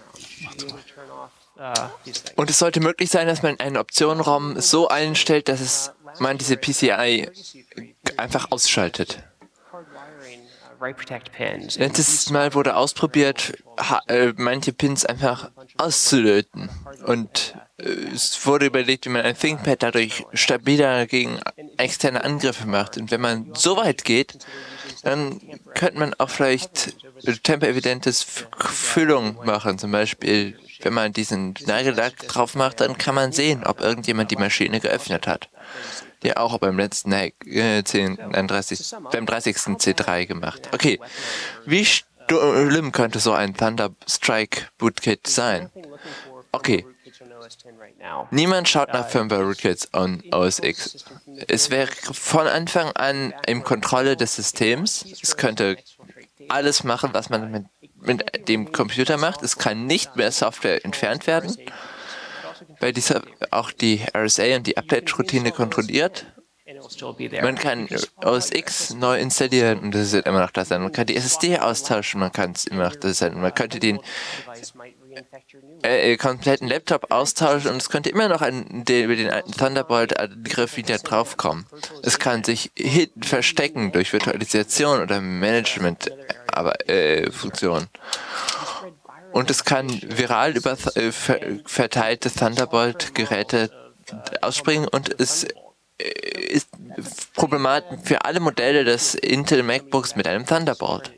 Und es sollte möglich sein, dass man einen Option-ROM so einstellt, dass es man diese P C I einfach ausschaltet. Letztes Mal wurde ausprobiert, äh, manche Pins einfach auszulöten. Und äh, es wurde überlegt, wie man ein ThinkPad dadurch stabiler gegen externe Angriffe macht. Und wenn man so weit geht, dann könnte man auch vielleicht tempoevidentes Füllung machen. Zum Beispiel, wenn man diesen Nagellack drauf macht, dann kann man sehen, ob irgendjemand die Maschine geöffnet hat. Ja, auch beim letzten Hack, äh, zehn, dreißig, beim dreißigsten C drei gemacht. Okay, wie schlimm könnte so ein Thunderstrike Bootkit sein? Okay, niemand schaut nach Firmware Rootkits on O S X. Es wäre von Anfang an in Kontrolle des Systems. Es könnte alles machen, was man mit, mit dem Computer macht. Es kann nicht mehr Software entfernt werden, weil dieser auch die R S A und die Update-Routine kontrolliert. Man kann O S X neu installieren und das wird immer noch da sein. Man kann die S S D austauschen, man kann es immer noch da sein. Man könnte den äh, kompletten Laptop austauschen und es könnte immer noch ein, den, über den alten Thunderbolt-Angriff wieder draufkommen. Es kann sich hinten verstecken durch Virtualisation oder Management-Funktionen. Und es kann viral über äh, ver verteilte Thunderbolt-Geräte ausspringen und es äh, ist problematisch für alle Modelle des Intel MacBooks mit einem Thunderbolt.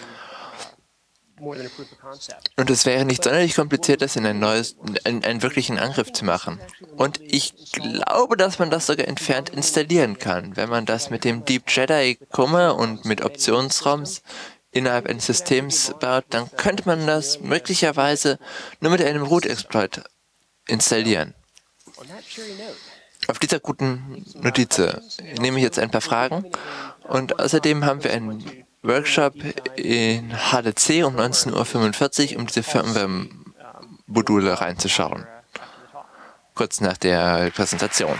Und es wäre nicht sonderlich kompliziert, das in ein neues, in einen wirklichen Angriff zu machen. Und ich glaube, dass man das sogar entfernt installieren kann, wenn man das mit dem Deep Jedi komme und mit Optionsroms innerhalb eines Systems baut, dann könnte man das möglicherweise nur mit einem Root-Exploit installieren. Auf dieser guten Notiz nehme ich jetzt ein paar Fragen und außerdem haben wir einen Workshop in H D C um neunzehn Uhr fünfundvierzig, um diese Firmware-Module reinzuschauen. Kurz nach der Präsentation.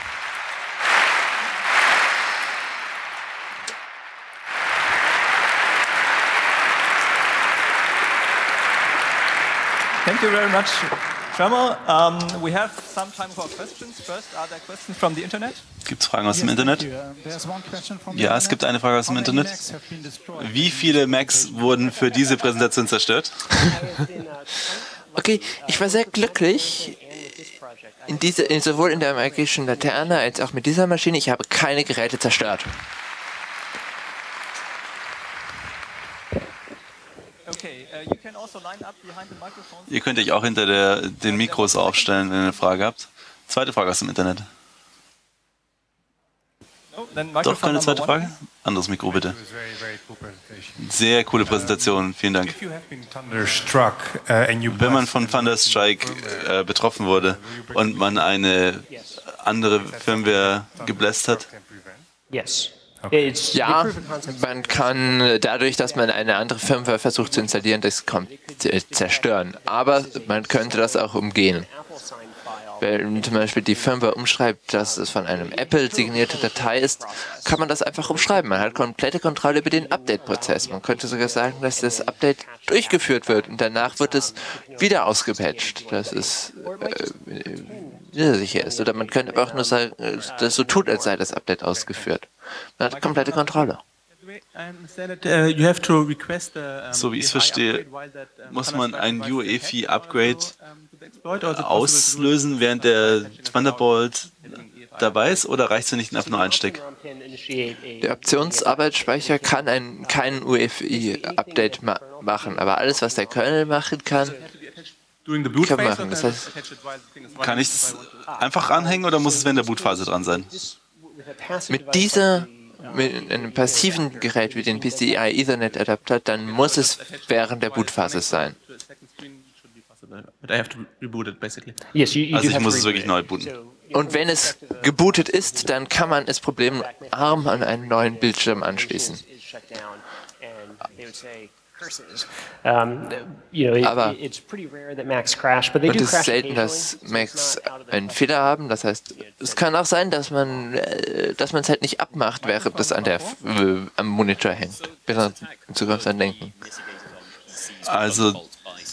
Thank you very much, Tremor. Um, we have some time for questions. First, are there questions from the Internet? Gibt es Fragen aus dem Internet? Ja, es gibt eine Frage aus dem Internet. Wie viele Macs wurden für diese Präsentation zerstört? Okay, ich war sehr glücklich, in diese, in, sowohl in der magischen Laterne als auch mit dieser Maschine. Ich habe keine Geräte zerstört. Ihr könnt euch auch hinter der, den Mikros aufstellen, wenn ihr eine Frage habt. Zweite Frage aus dem Internet. Doch, keine zweite Frage? Anderes Mikro, bitte. Sehr coole Präsentation, vielen Dank. Wenn man von Thunderstrike äh, betroffen wurde und man eine andere Firmware gebläst hat? Ja, man kann dadurch, dass man eine andere Firmware versucht zu installieren, das komplett zerstören. Aber man könnte das auch umgehen. Wenn zum Beispiel die Firmware umschreibt, dass es von einem Apple signierte Datei ist, kann man das einfach umschreiben. Man hat komplette Kontrolle über den Update-Prozess. Man könnte sogar sagen, dass das Update durchgeführt wird und danach wird es wieder ausgepatcht, dass es äh, wieder sicher ist. Oder man könnte aber auch nur sagen, dass es so tut, als sei das Update ausgeführt. Man hat komplette Kontrolle. So wie ich es verstehe, muss man ein U E F I-Upgrade auslösen, während der Thunderbolt dabei ist, oder reicht es, wenn ich ihn einfach nur einstecke? Der Optionsarbeitsspeicher kann ein, kein U E F I-Update ma machen, aber alles, was der Kernel machen kann, kann machen. Das heißt, kann ich es einfach anhängen oder muss es während der Bootphase dran sein? Mit dieser mit einem passiven Gerät wie den P C I Ethernet Adapter, dann muss es während der Bootphase sein. Also ich muss es wirklich neu booten. Und wenn es gebootet ist, dann kann man es problemarm an einen neuen Bildschirm anschließen. Aber und es ist selten, dass Macs einen Fehler haben. Das heißt, es kann auch sein, dass man dass man es halt nicht abmacht, während es an der, äh, am Monitor hängt. Bitte in Zukunft dran denken. Also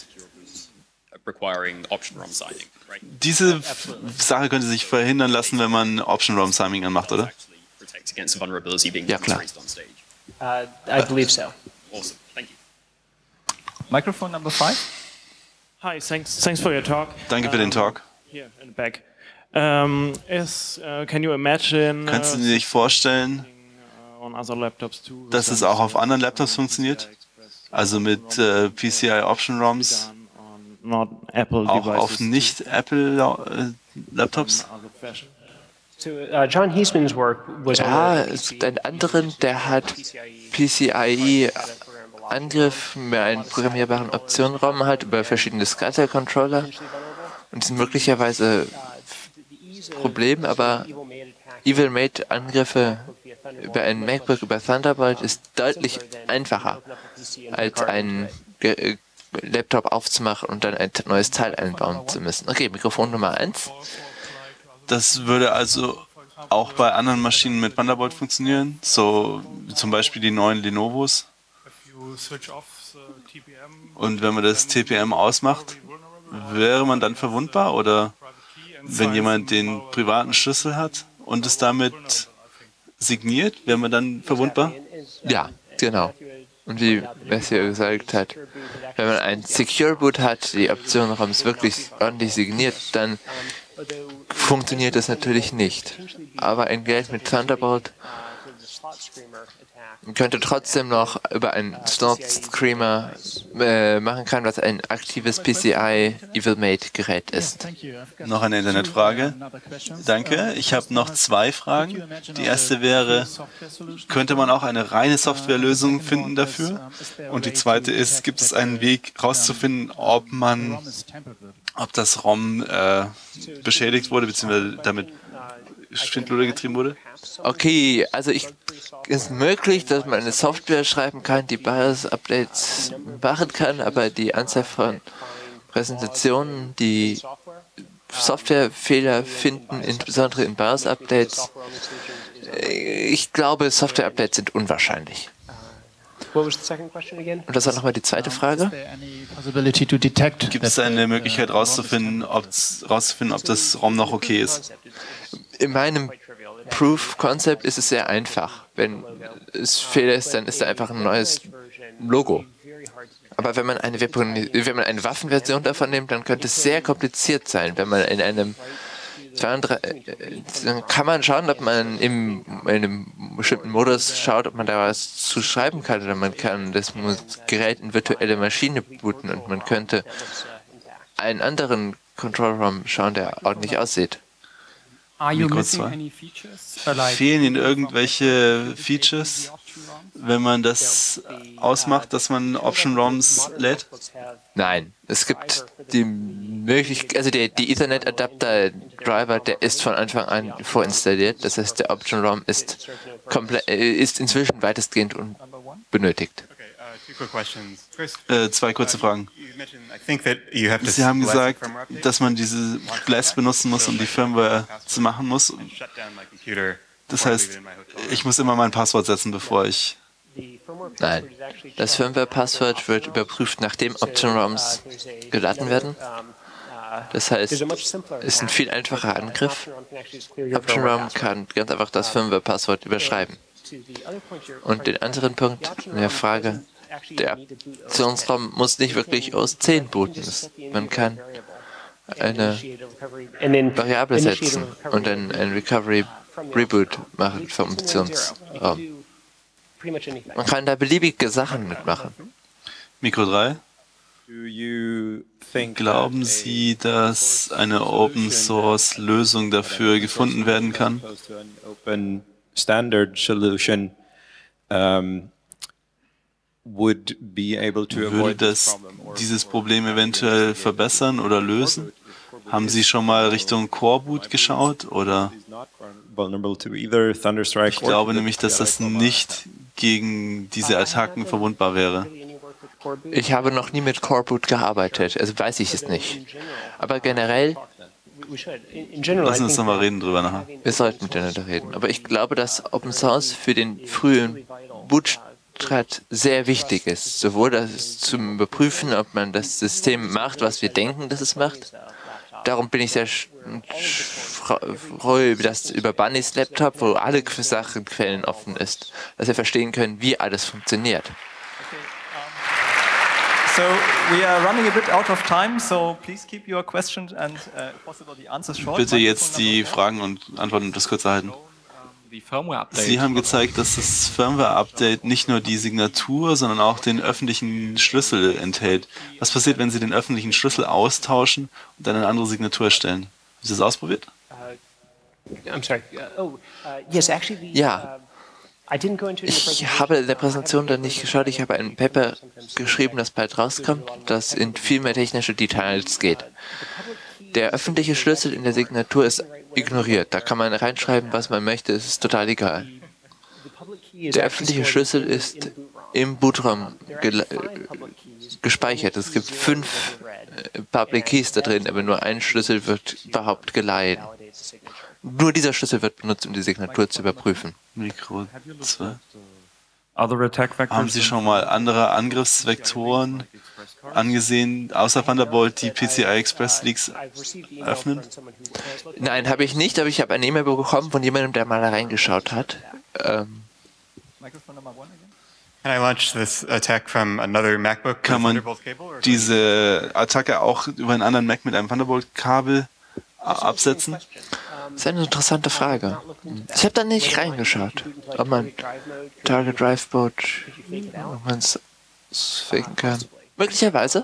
diese Sache könnte sich verhindern lassen, wenn man Option ROM Timing anmacht, oder? Ja, klar. Awesome. Thank you. Microphone number five. Hi, thanks, thanks for your talk. Danke für den Talk. Here in the back. Um, is, uh, can you imagine, Kannst du uh, dir nicht vorstellen, on other laptops too, dass es auch auf anderen Laptops funktioniert? Also mit äh, P C I Option ROMs, not Apple auch devices auf Nicht-Apple-Laptops? So, uh, John Heisman's work was Ja, on the es gibt einen anderen, der hat P C I E-Angriff mit einem programmierbaren Option-ROM halt über verschiedene SCSI-Controller und sind möglicherweise Problem, aber Evil-Mate-Angriffe über ein MacBook über Thunderbolt ist deutlich einfacher, als einen Ge Laptop aufzumachen und dann ein neues Teil einbauen zu müssen. Okay, Mikrofon Nummer eins. Das würde also auch bei anderen Maschinen mit Thunderbolt funktionieren, so zum Beispiel die neuen Lenovos. Und wenn man das T P M ausmacht, wäre man dann verwundbar? Oder wenn jemand den privaten Schlüssel hat und es damit signiert, wäre man dann verwundbar? Ja, genau. Und wie Matthew gesagt hat, wenn man ein Secure Boot hat, die Option ROMs wirklich ordentlich signiert, dann funktioniert das natürlich nicht. Aber ein Gerät mit Thunderbolt könnte trotzdem noch über einen Slot Screamer äh, machen kann, was ein aktives P C I Evilmate-Gerät ist. Noch eine Internetfrage. Danke. Ich habe noch zwei Fragen. Die erste wäre, könnte man auch eine reine Softwarelösung finden dafür? Und die zweite ist, gibt es einen Weg herauszufinden, ob man, ob das ROM äh, beschädigt wurde, beziehungsweise damit Schindluder getrieben wurde? Okay, also ich ist möglich, dass man eine Software schreiben kann, die BIOS-Updates machen kann, aber die Anzahl von Präsentationen, die Softwarefehler finden, insbesondere in BIOS-Updates, ich glaube, Software-Updates sind unwahrscheinlich. Und das war nochmal die zweite Frage. Gibt es eine Möglichkeit herauszufinden, ob, rauszufinden, ob das ROM noch okay ist? In meinem Proof Concept ist es sehr einfach. Wenn es Fehler ist, dann ist da einfach ein neues Logo. Aber wenn man eine, wenn man eine Waffenversion davon nimmt, dann könnte es sehr kompliziert sein. Wenn man in einem dann kann man schauen, ob man im, in einem bestimmten Modus schaut, ob man da was zu schreiben kann. Oder man kann das Gerät in virtuelle Maschine booten und man könnte einen anderen Control-ROM schauen, der ordentlich aussieht. Mikro zwei. Fehlen Ihnen irgendwelche Features, wenn man das ausmacht, dass man Option-ROMs lädt? Nein, es gibt die Möglichkeit, also der die Ethernet-Adapter-Driver, der ist von Anfang an vorinstalliert. Das heißt, der Option-ROM ist, ist inzwischen weitestgehend unbenötigt. Äh, zwei kurze Fragen. Sie haben gesagt, dass man diese Blast benutzen muss, um die Firmware zu machen muss. Das heißt, ich muss immer mein Passwort setzen, bevor ich... Nein, das Firmware-Passwort wird überprüft, nachdem Option-ROMs geladen werden. Das heißt, es ist ein viel einfacher Angriff. Option-ROM kann ganz einfach das Firmware-Passwort überschreiben. Und den anderen Punkt in der Frage, der Options-ROM muss nicht wirklich O S zehn booten. Man kann eine Variable setzen und dann ein Recovery Reboot machen vom Options-ROM. Man kann da beliebige Sachen mitmachen. Mikro drei. Glauben Sie, dass eine Open-Source-Lösung dafür gefunden werden kann? Würde das dieses Problem eventuell verbessern oder lösen? Haben Sie schon mal Richtung Coreboot geschaut? Oder? Ich glaube nämlich, dass das nicht gegen diese Attacken verwundbar wäre. Ich habe noch nie mit Coreboot gearbeitet, also weiß ich es nicht. Aber generell... Lass uns nochmal reden drüber nachher. Wir sollten miteinander reden. Aber ich glaube, dass Open Source für den frühen Bootstart sehr wichtig ist. Sowohl das zum Überprüfen, ob man das System macht, was wir denken, dass es macht. Darum bin ich sehr froh über das über Bunnys Laptop, wo alle Sachenquellen offen ist, dass wir verstehen können, wie alles funktioniert. So we are running a bit out of time, so please keep your questions and uh, possible the answers short. Bitte jetzt die Fragen und Antworten etwas kürzer halten. Sie haben gezeigt, dass das Firmware-Update nicht nur die Signatur, sondern auch den öffentlichen Schlüssel enthält. Was passiert, wenn Sie den öffentlichen Schlüssel austauschen und dann eine andere Signatur erstellen? Haben Sie das ausprobiert? I'm sorry. Uh, oh, uh, yes, actually, the, Ja. uh, I didn't go into the Ich presentation. habe in der Präsentation dann nicht geschaut. Ich habe ein Paper geschrieben, das bald rauskommt, das in viel mehr technische Details geht. Der öffentliche Schlüssel in der Signatur ist ignoriert. Da kann man reinschreiben, was man möchte. Es ist total egal. Der öffentliche Schlüssel ist im Bootraum gespeichert. Es gibt fünf äh, Public Keys da drin, aber nur ein Schlüssel wird überhaupt geleihen. Nur dieser Schlüssel wird benutzt, um die Signatur zu überprüfen. Mikro zwei. Other attack vectors? Haben Sie schon mal andere Angriffsvektoren angesehen, außer Thunderbolt, die P C I Express Leaks öffnen? Nein, habe ich nicht, aber ich habe eine E-Mail bekommen von jemandem, der mal da reingeschaut hat. Ähm, Microphone number one again? Can I launch this attack from another MacBook Kann with man Thunderbolt cable? or- diese Attacke auch über einen anderen Mac mit einem Thunderbolt-Kabel absetzen? Das ist eine interessante Frage. Ich habe da nicht reingeschaut, ob man Target Drive Boot, ob man es faken kann. Möglicherweise.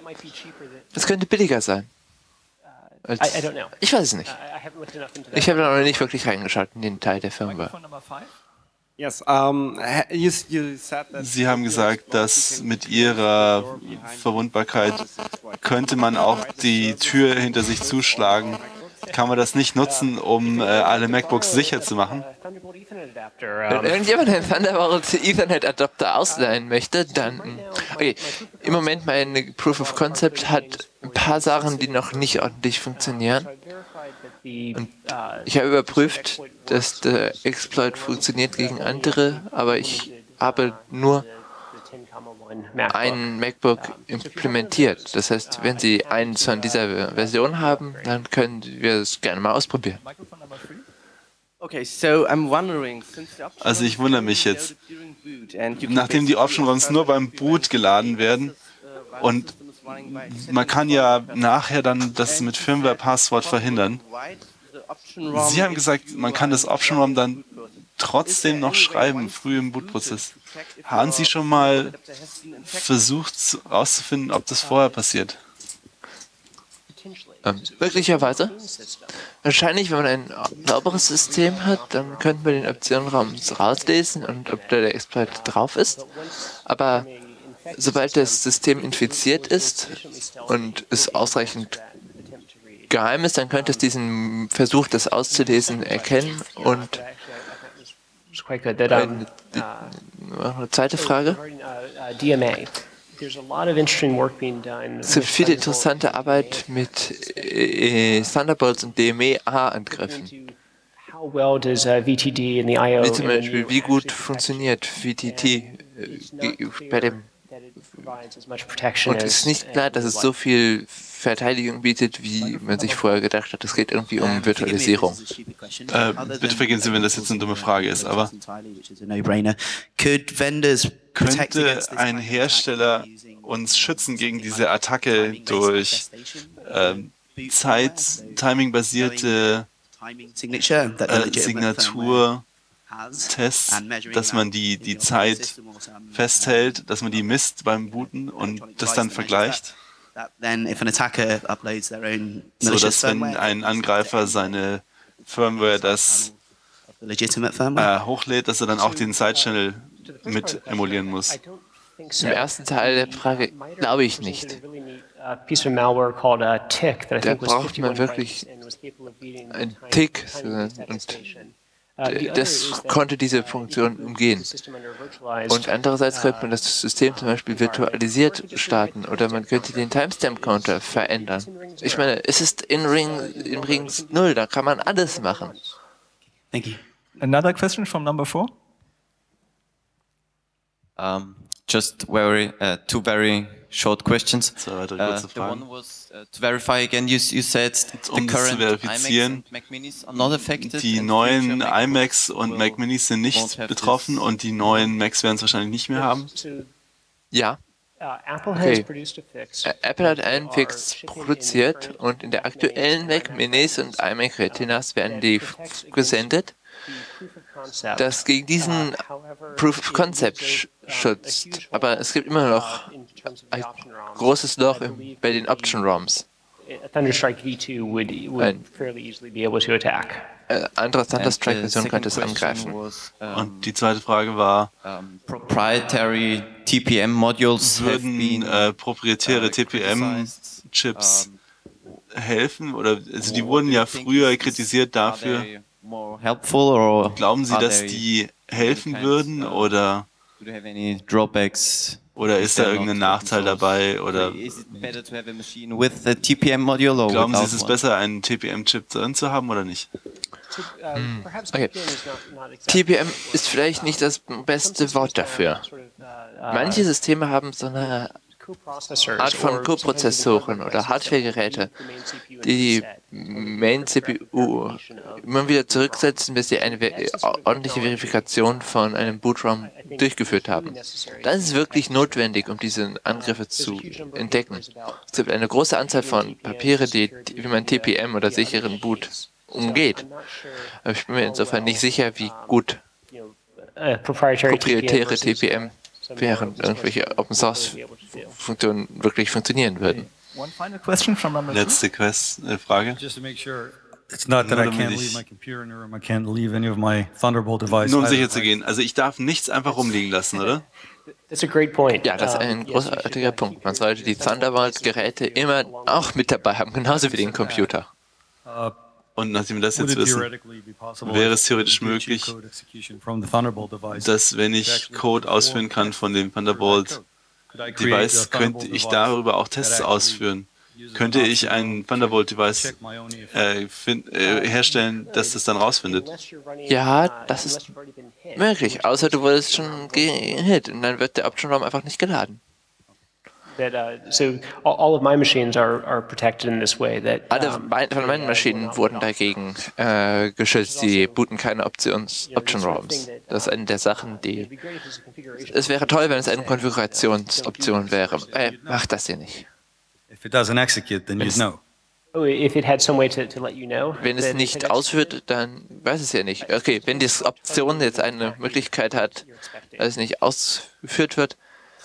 Es könnte billiger sein. Als, I, I don't know. ich weiß es nicht. I, I haven't looked enough into that. Ich habe da noch nicht wirklich reingeschaut in den Teil der Firmware. Microphone number five? Yes, um, ha- you, you said that Sie haben gesagt, dass mit Ihrer Verwundbarkeit könnte man auch die Tür hinter sich zuschlagen. Kann man das nicht nutzen, um äh, alle MacBooks sicher zu machen? Thunderbolt Ethernet adapter. Wenn Um, irgendjemand einen Thunderbolt Ethernet Adapter ausleihen möchte, dann... Okay, im Moment mein Proof of Concept hat ein paar Sachen, die noch nicht ordentlich funktionieren. the, uh, Ich habe überprüft, dass der Exploit funktioniert gegen andere, aber ich habe nur the ten comma one MacBook. ein MacBook implementiert. Das heißt, wenn Sie eins von dieser Version haben, dann können wir es gerne mal ausprobieren. Microphone number three? Okay, so I'm wondering, since the option Also ich wundere mich jetzt, during boot and you can nachdem die Option ROMs nur beim Boot geladen werden und man kann ja nachher dann das mit Firmware-Passwort verhindern. Sie haben gesagt, man kann das Option ROM dann trotzdem noch schreiben, früh im Bootprozess. Haben Sie schon mal versucht herauszufinden, ob das vorher passiert? Ähm, möglicherweise. Wahrscheinlich, wenn man ein sauberes System hat, dann könnten wir den Optionenraum rauslesen und ob da der Exploit drauf ist. Aber sobald das System infiziert ist und es ausreichend geheim ist, dann könnte es diesen Versuch, das auszulesen, erkennen. Und It's quite good. That, um, noch eine zweite Frage. regarding, uh, uh, D M A, there's a lot of interesting work being done. Es gibt viele interessante Arbeit mit äh, Thunderbolts und D M A-Angriffen. How well does uh, V T D and the I O Wie zum Beispiel, wie gut funktioniert V T T äh, bei dem. Und es ist nicht klar, dass es so viel Verteidigung bietet, wie man sich vorher gedacht hat. Es geht irgendwie um Virtualisierung. Äh, bitte vergeben Sie, wenn das jetzt eine dumme Frage ist, aber könnte ein Hersteller uns schützen gegen diese Attacke durch äh, Zeit, Timing-basierte äh, Signatur? Tests, dass man die, die Zeit festhält, dass man die misst beim Booten und das dann vergleicht, so dass wenn ein Angreifer seine Firmware das äh, hochlädt, dass er dann auch den Side-Channel mit emulieren muss. Im ersten Teil der Frage glaube ich nicht. Da braucht man wirklich einen Tick und das konnte diese Funktion umgehen. Und andererseits könnte man das System zum Beispiel virtualisiert starten oder man könnte den Timestamp-Counter verändern. Ich meine, es ist in Ring, in Ring null, da kann man alles machen. Thank you. Another question from number four? Um, just very uh, two very short questions. Zwei weitere Uh, kurze the one Fragen. was uh, to verify again. You, you said the um das zu current iMacs verifizieren, and Mac Minis are not affected. Die and neuen future MacBooks iMacs und will- Mac Minis sind won't nicht have betroffen this. und die neuen Macs werden es wahrscheinlich nicht mehr haben. Ja, Okay. Apple hat einen Fix produziert und in der aktuellen Mac Minis und iMac Retinas werden die gesendet, das gegen diesen Proof of Concept schützt. Aber es gibt immer noch ein großes Loch bei den Option-ROMs. Ein äh, andere Thunderstrike-Version könnte es angreifen. Und die zweite Frage war, Um, proprietary T P M modules have würden been äh, proprietäre uh, T P M-Chips um, helfen? Oder also die wurden ja früher kritisiert are dafür. they more helpful or Glauben Sie, are dass they die helfen kinds, würden uh, oder, do they have any drawbacks? oder ist da They're irgendein not Nachteil open source? dabei? Oder Is it better to have a machine with a T P M module or glauben Sie, without es ist one? besser, einen T P M-Chip drin zu haben oder nicht? Okay. T P M ist vielleicht nicht das beste Wort dafür. Manche Systeme haben so eine Art von Koprozessoren oder Hardware-Geräte, die die Main-C P U immer wieder zurücksetzen, bis sie eine ordentliche Verifikation von einem Boot-ROM durchgeführt haben. Das ist wirklich notwendig, um diese Angriffe zu entdecken. Es gibt eine große Anzahl von Papiere, die, die wie man T P M oder sicheren Boot umgeht. Aber ich bin mir insofern nicht sicher, wie gut proprietäre T P M während irgendwelche Open-Source-Funktionen wirklich funktionieren würden. Letzte Quest äh, Frage. It's not that Nur I damit can't ich- leave my computer in the room. I can't leave any of my Thunderbolt devices. Nur um either, sicher zu right? gehen. Also ich darf nichts einfach rumliegen lassen, oder? Ja, das ist ein großartiger Punkt. Man sollte die Thunderbolt-Geräte immer auch mit dabei haben, genauso wie den Computer. Uh, Und nachdem wir das would jetzt it wissen, theoretically be possible wäre if es theoretisch we do cheat möglich, code execution from the Thunderbolt device, dass wenn ich Code ausführen kann von dem Thunderbolt could I create a Device, könnte Thunderbolt ich device darüber auch that Tests actually ausführen. uses Könnte an ich option ein to Thunderbolt Device check my own effect? äh, fin- äh, herstellen, dass das dann rausfindet? Ja, das ist möglich, außer du wurdest schon gehit und dann wird der Option-ROM einfach nicht geladen. That, uh, so all, all of my machines are, are protected in this way. That Alle um, mein- von meinen Maschinen wurden dagegen äh, geschützt. Sie booten keine Options, Option-ROMs. Das ist eine der Sachen, die... Es wäre toll, wenn es eine Konfigurationsoption wäre. Äh, mach das hier nicht. If it doesn't execute, then Wenn you'd es- know. Oh, if it had some way to, to let you know. Wenn es that nicht it- ausführt, dann weiß es ja nicht. Okay, wenn die Option jetzt eine Möglichkeit hat, dass es nicht ausgeführt wird,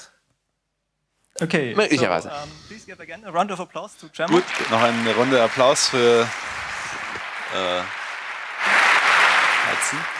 Okay, Möglicherweise. So, um, please give again a round of applause to Gemma. Gut, noch eine Runde Applaus für äh, Hudson.